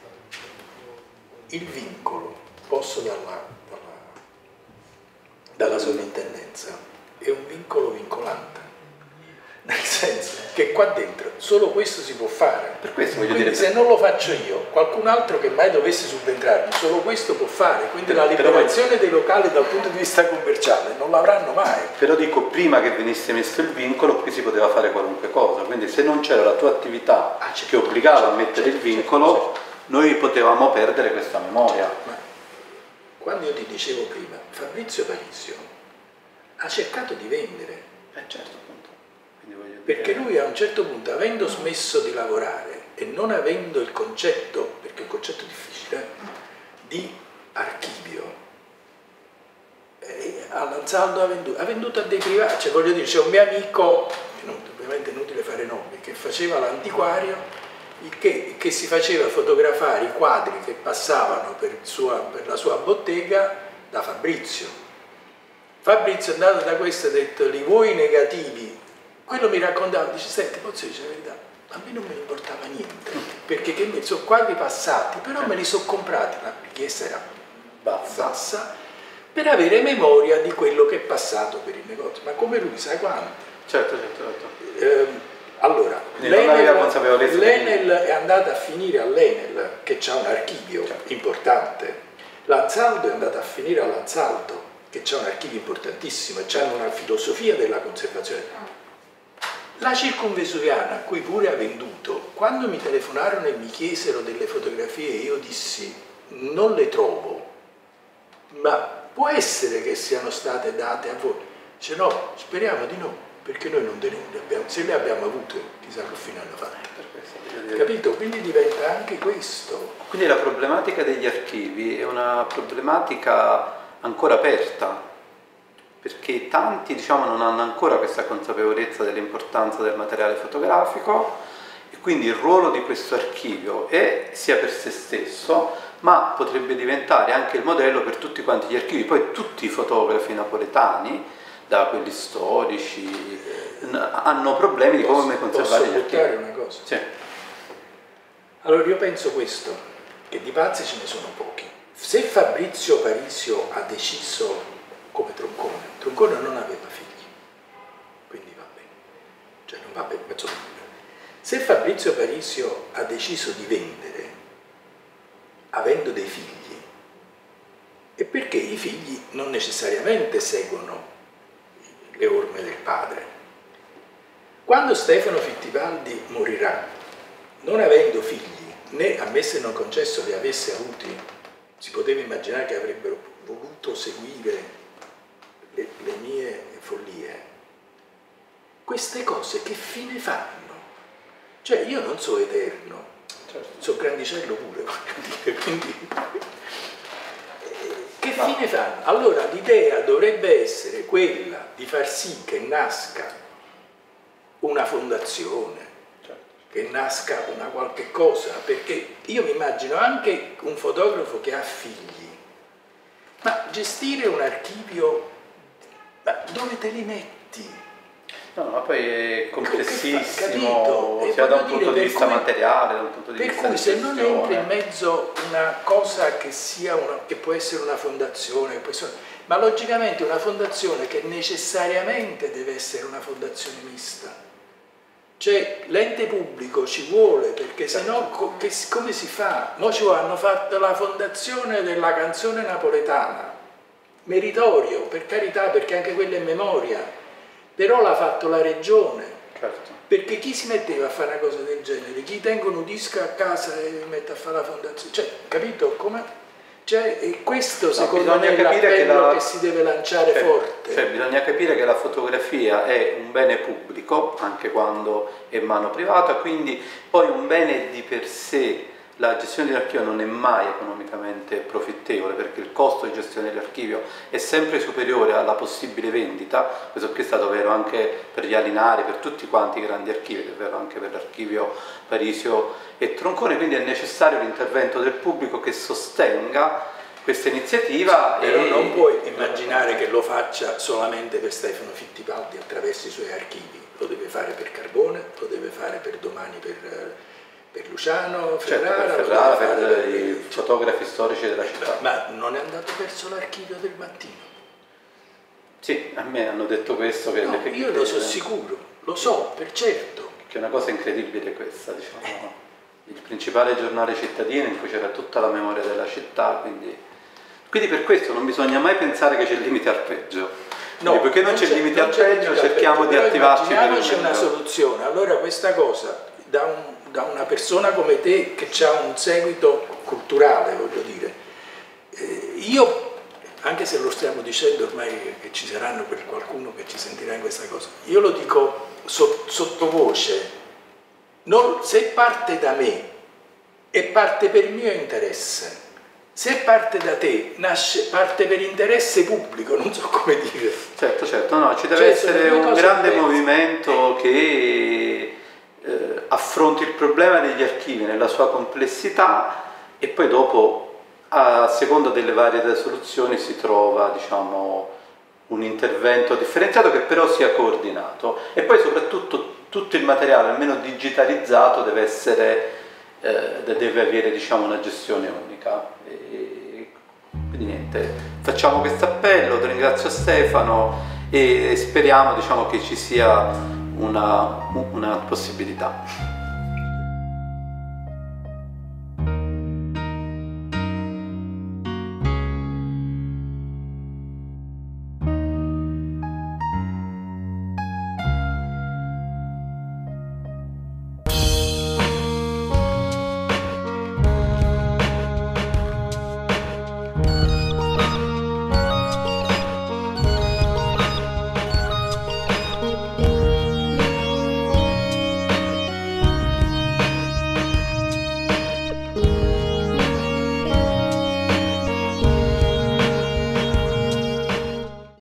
il vincolo posto dalla sovrintendenza è un vincolo vincolante, nel senso che qua dentro solo questo si può fare. Per questo voglio quindi dire, se non lo faccio io, qualcun altro che mai dovesse subentrarmi solo questo può fare, quindi la liberazione dei locali dal punto di vista commerciale non l'avranno mai. Però dico, prima che venisse messo il vincolo qui si poteva fare qualunque cosa, quindi se non c'era la tua attività che obbligava a mettere il vincolo, noi potevamo perdere questa memoria. Ma quando io ti dicevo prima, Fabrizio Parisio ha cercato di vendere. Certo, appunto. Quindi voglio dire... Perché lui a un certo punto, avendo smesso di lavorare e non avendo il concetto, perché è un concetto difficile, di archivio, all'Ansaldo ha venduto a dei privati. Cioè, voglio dire, c'è un mio amico, ovviamente è inutile fare nomi, che faceva l'antiquario, che si faceva fotografare i quadri che passavano per la sua bottega da Fabrizio. Fabrizio è andato da questo e ha detto: li vuoi negativi? Quello mi raccontava, dice: senti, posso dire la verità, a me non me ne importava niente, perché che sono quadri passati, però me li sono comprati, la richiesta era bassa, per avere memoria di quello che è passato per il negozio. Ma come lui, sai quanti? Certo. Allora, l'Enel è andata a finire all'Enel, che ha un archivio importante, l'Ansaldo è andata a finire all'Ansaldo, che c'è un archivio importantissimo e c'hanno una filosofia della conservazione. La Circumvesuviana, a cui pure ha venduto, quando mi telefonarono e mi chiesero delle fotografie, io dissi: non le trovo, ma può essere che siano state date a voi? Dice: no, speriamo di no, perché noi non le abbiamo, se le abbiamo avute chissà che fine hanno fatto. Capito? Quindi diventa anche questo. Quindi la problematica degli archivi è una problematica ancora aperta, perché tanti, diciamo, non hanno ancora questa consapevolezza dell'importanza del materiale fotografico, e quindi il ruolo di questo archivio è sia per se stesso, ma potrebbe diventare anche il modello per tutti quanti gli archivi. Poi tutti i fotografi napoletani, da quelli storici, hanno problemi di come conservare gli archivi. Posso buttare una cosa? Sì. Allora io penso questo, che di pazzi ce ne sono pochi. Se Fabrizio Parisio ha deciso, come Troncone non aveva figli, quindi va bene, cioè non va bene, se Fabrizio Parisio ha deciso di vendere avendo dei figli, è perché i figli non necessariamente seguono le orme del padre. Quando Stefano Fittipaldi morirà, non avendo figli, né a me se non concesso li avesse avuti, si poteva immaginare che avrebbero voluto seguire le mie follie. Queste cose che fine fanno? Cioè io non so eterno, sono grandicello pure, quindi che fine fanno? Allora l'idea dovrebbe essere quella di far sì che nasca una fondazione, che nasca una qualche cosa, perché io mi immagino anche un fotografo che ha figli, ma gestire un archivio, come te li metti? No, ma poi è Capito? complessissimo, E sia da un voglio punto dire, di vista materiale, da un punto di per vista cui di se non gestione. entri in mezzo una cosa che che può essere una fondazione, ma logicamente una fondazione che necessariamente deve essere una fondazione mista. Cioè l'ente pubblico ci vuole, perché se no come si fa? Mo hanno fatto la fondazione della canzone napoletana, meritorio, per carità, perché anche quella è memoria, però l'ha fatto la regione, Certo. perché chi si metteva a fare una cosa del genere? Chi tengono un disco a casa e mette a fare la fondazione? Cioè, capito come? Cioè, e questo secondo me è l'appello che si deve lanciare forte. Cioè, bisogna capire che la fotografia è un bene pubblico, anche quando è mano privata, quindi poi un bene di per sé. La gestione dell'archivio non è mai economicamente profittevole, perché il costo di gestione dell'archivio è sempre superiore alla possibile vendita. Questo qui è stato vero anche per gli Alinari, per tutti quanti i grandi archivi, è vero anche per l'archivio Parisio e Troncone, quindi è necessario l'intervento del pubblico che sostenga questa iniziativa. Però non puoi immaginare che lo faccia solamente per Stefano Fittipaldi attraverso i suoi archivi, lo deve fare per Carbone, lo deve fare per domani per Luciano Ferrara, certo, per i fotografi storici della città. Ma non è andato verso l'archivio del mattino? Sì, a me hanno detto questo. Che no, io lo so sicuro, lo so, per certo. Che è una cosa incredibile questa, diciamo. Il principale giornale cittadino in cui c'era tutta la memoria della città, quindi per questo non bisogna mai pensare che c'è il limite al peggio. No, perché non c'è il limite al peggio, cerchiamo di attivarci per il c'è una soluzione. Allora questa cosa da una persona come te che ha un seguito culturale, voglio dire, io, anche se lo stiamo dicendo ormai che ci saranno per qualcuno che ci sentirà in questa cosa, io lo dico sottovoce, se parte da me e parte per mio interesse, se parte da te, parte per interesse pubblico, non so come dire. Certo, no, ci deve essere un grande movimento che affronti il problema degli archivi nella sua complessità e poi dopo, a seconda delle varie soluzioni, si trova, diciamo, un intervento differenziato che però sia coordinato, e poi soprattutto tutto il materiale, almeno digitalizzato, deve avere, diciamo, una gestione unica. Quindi niente, facciamo questo appello, ti ringrazio Stefano e speriamo, diciamo, che ci sia una possibilità.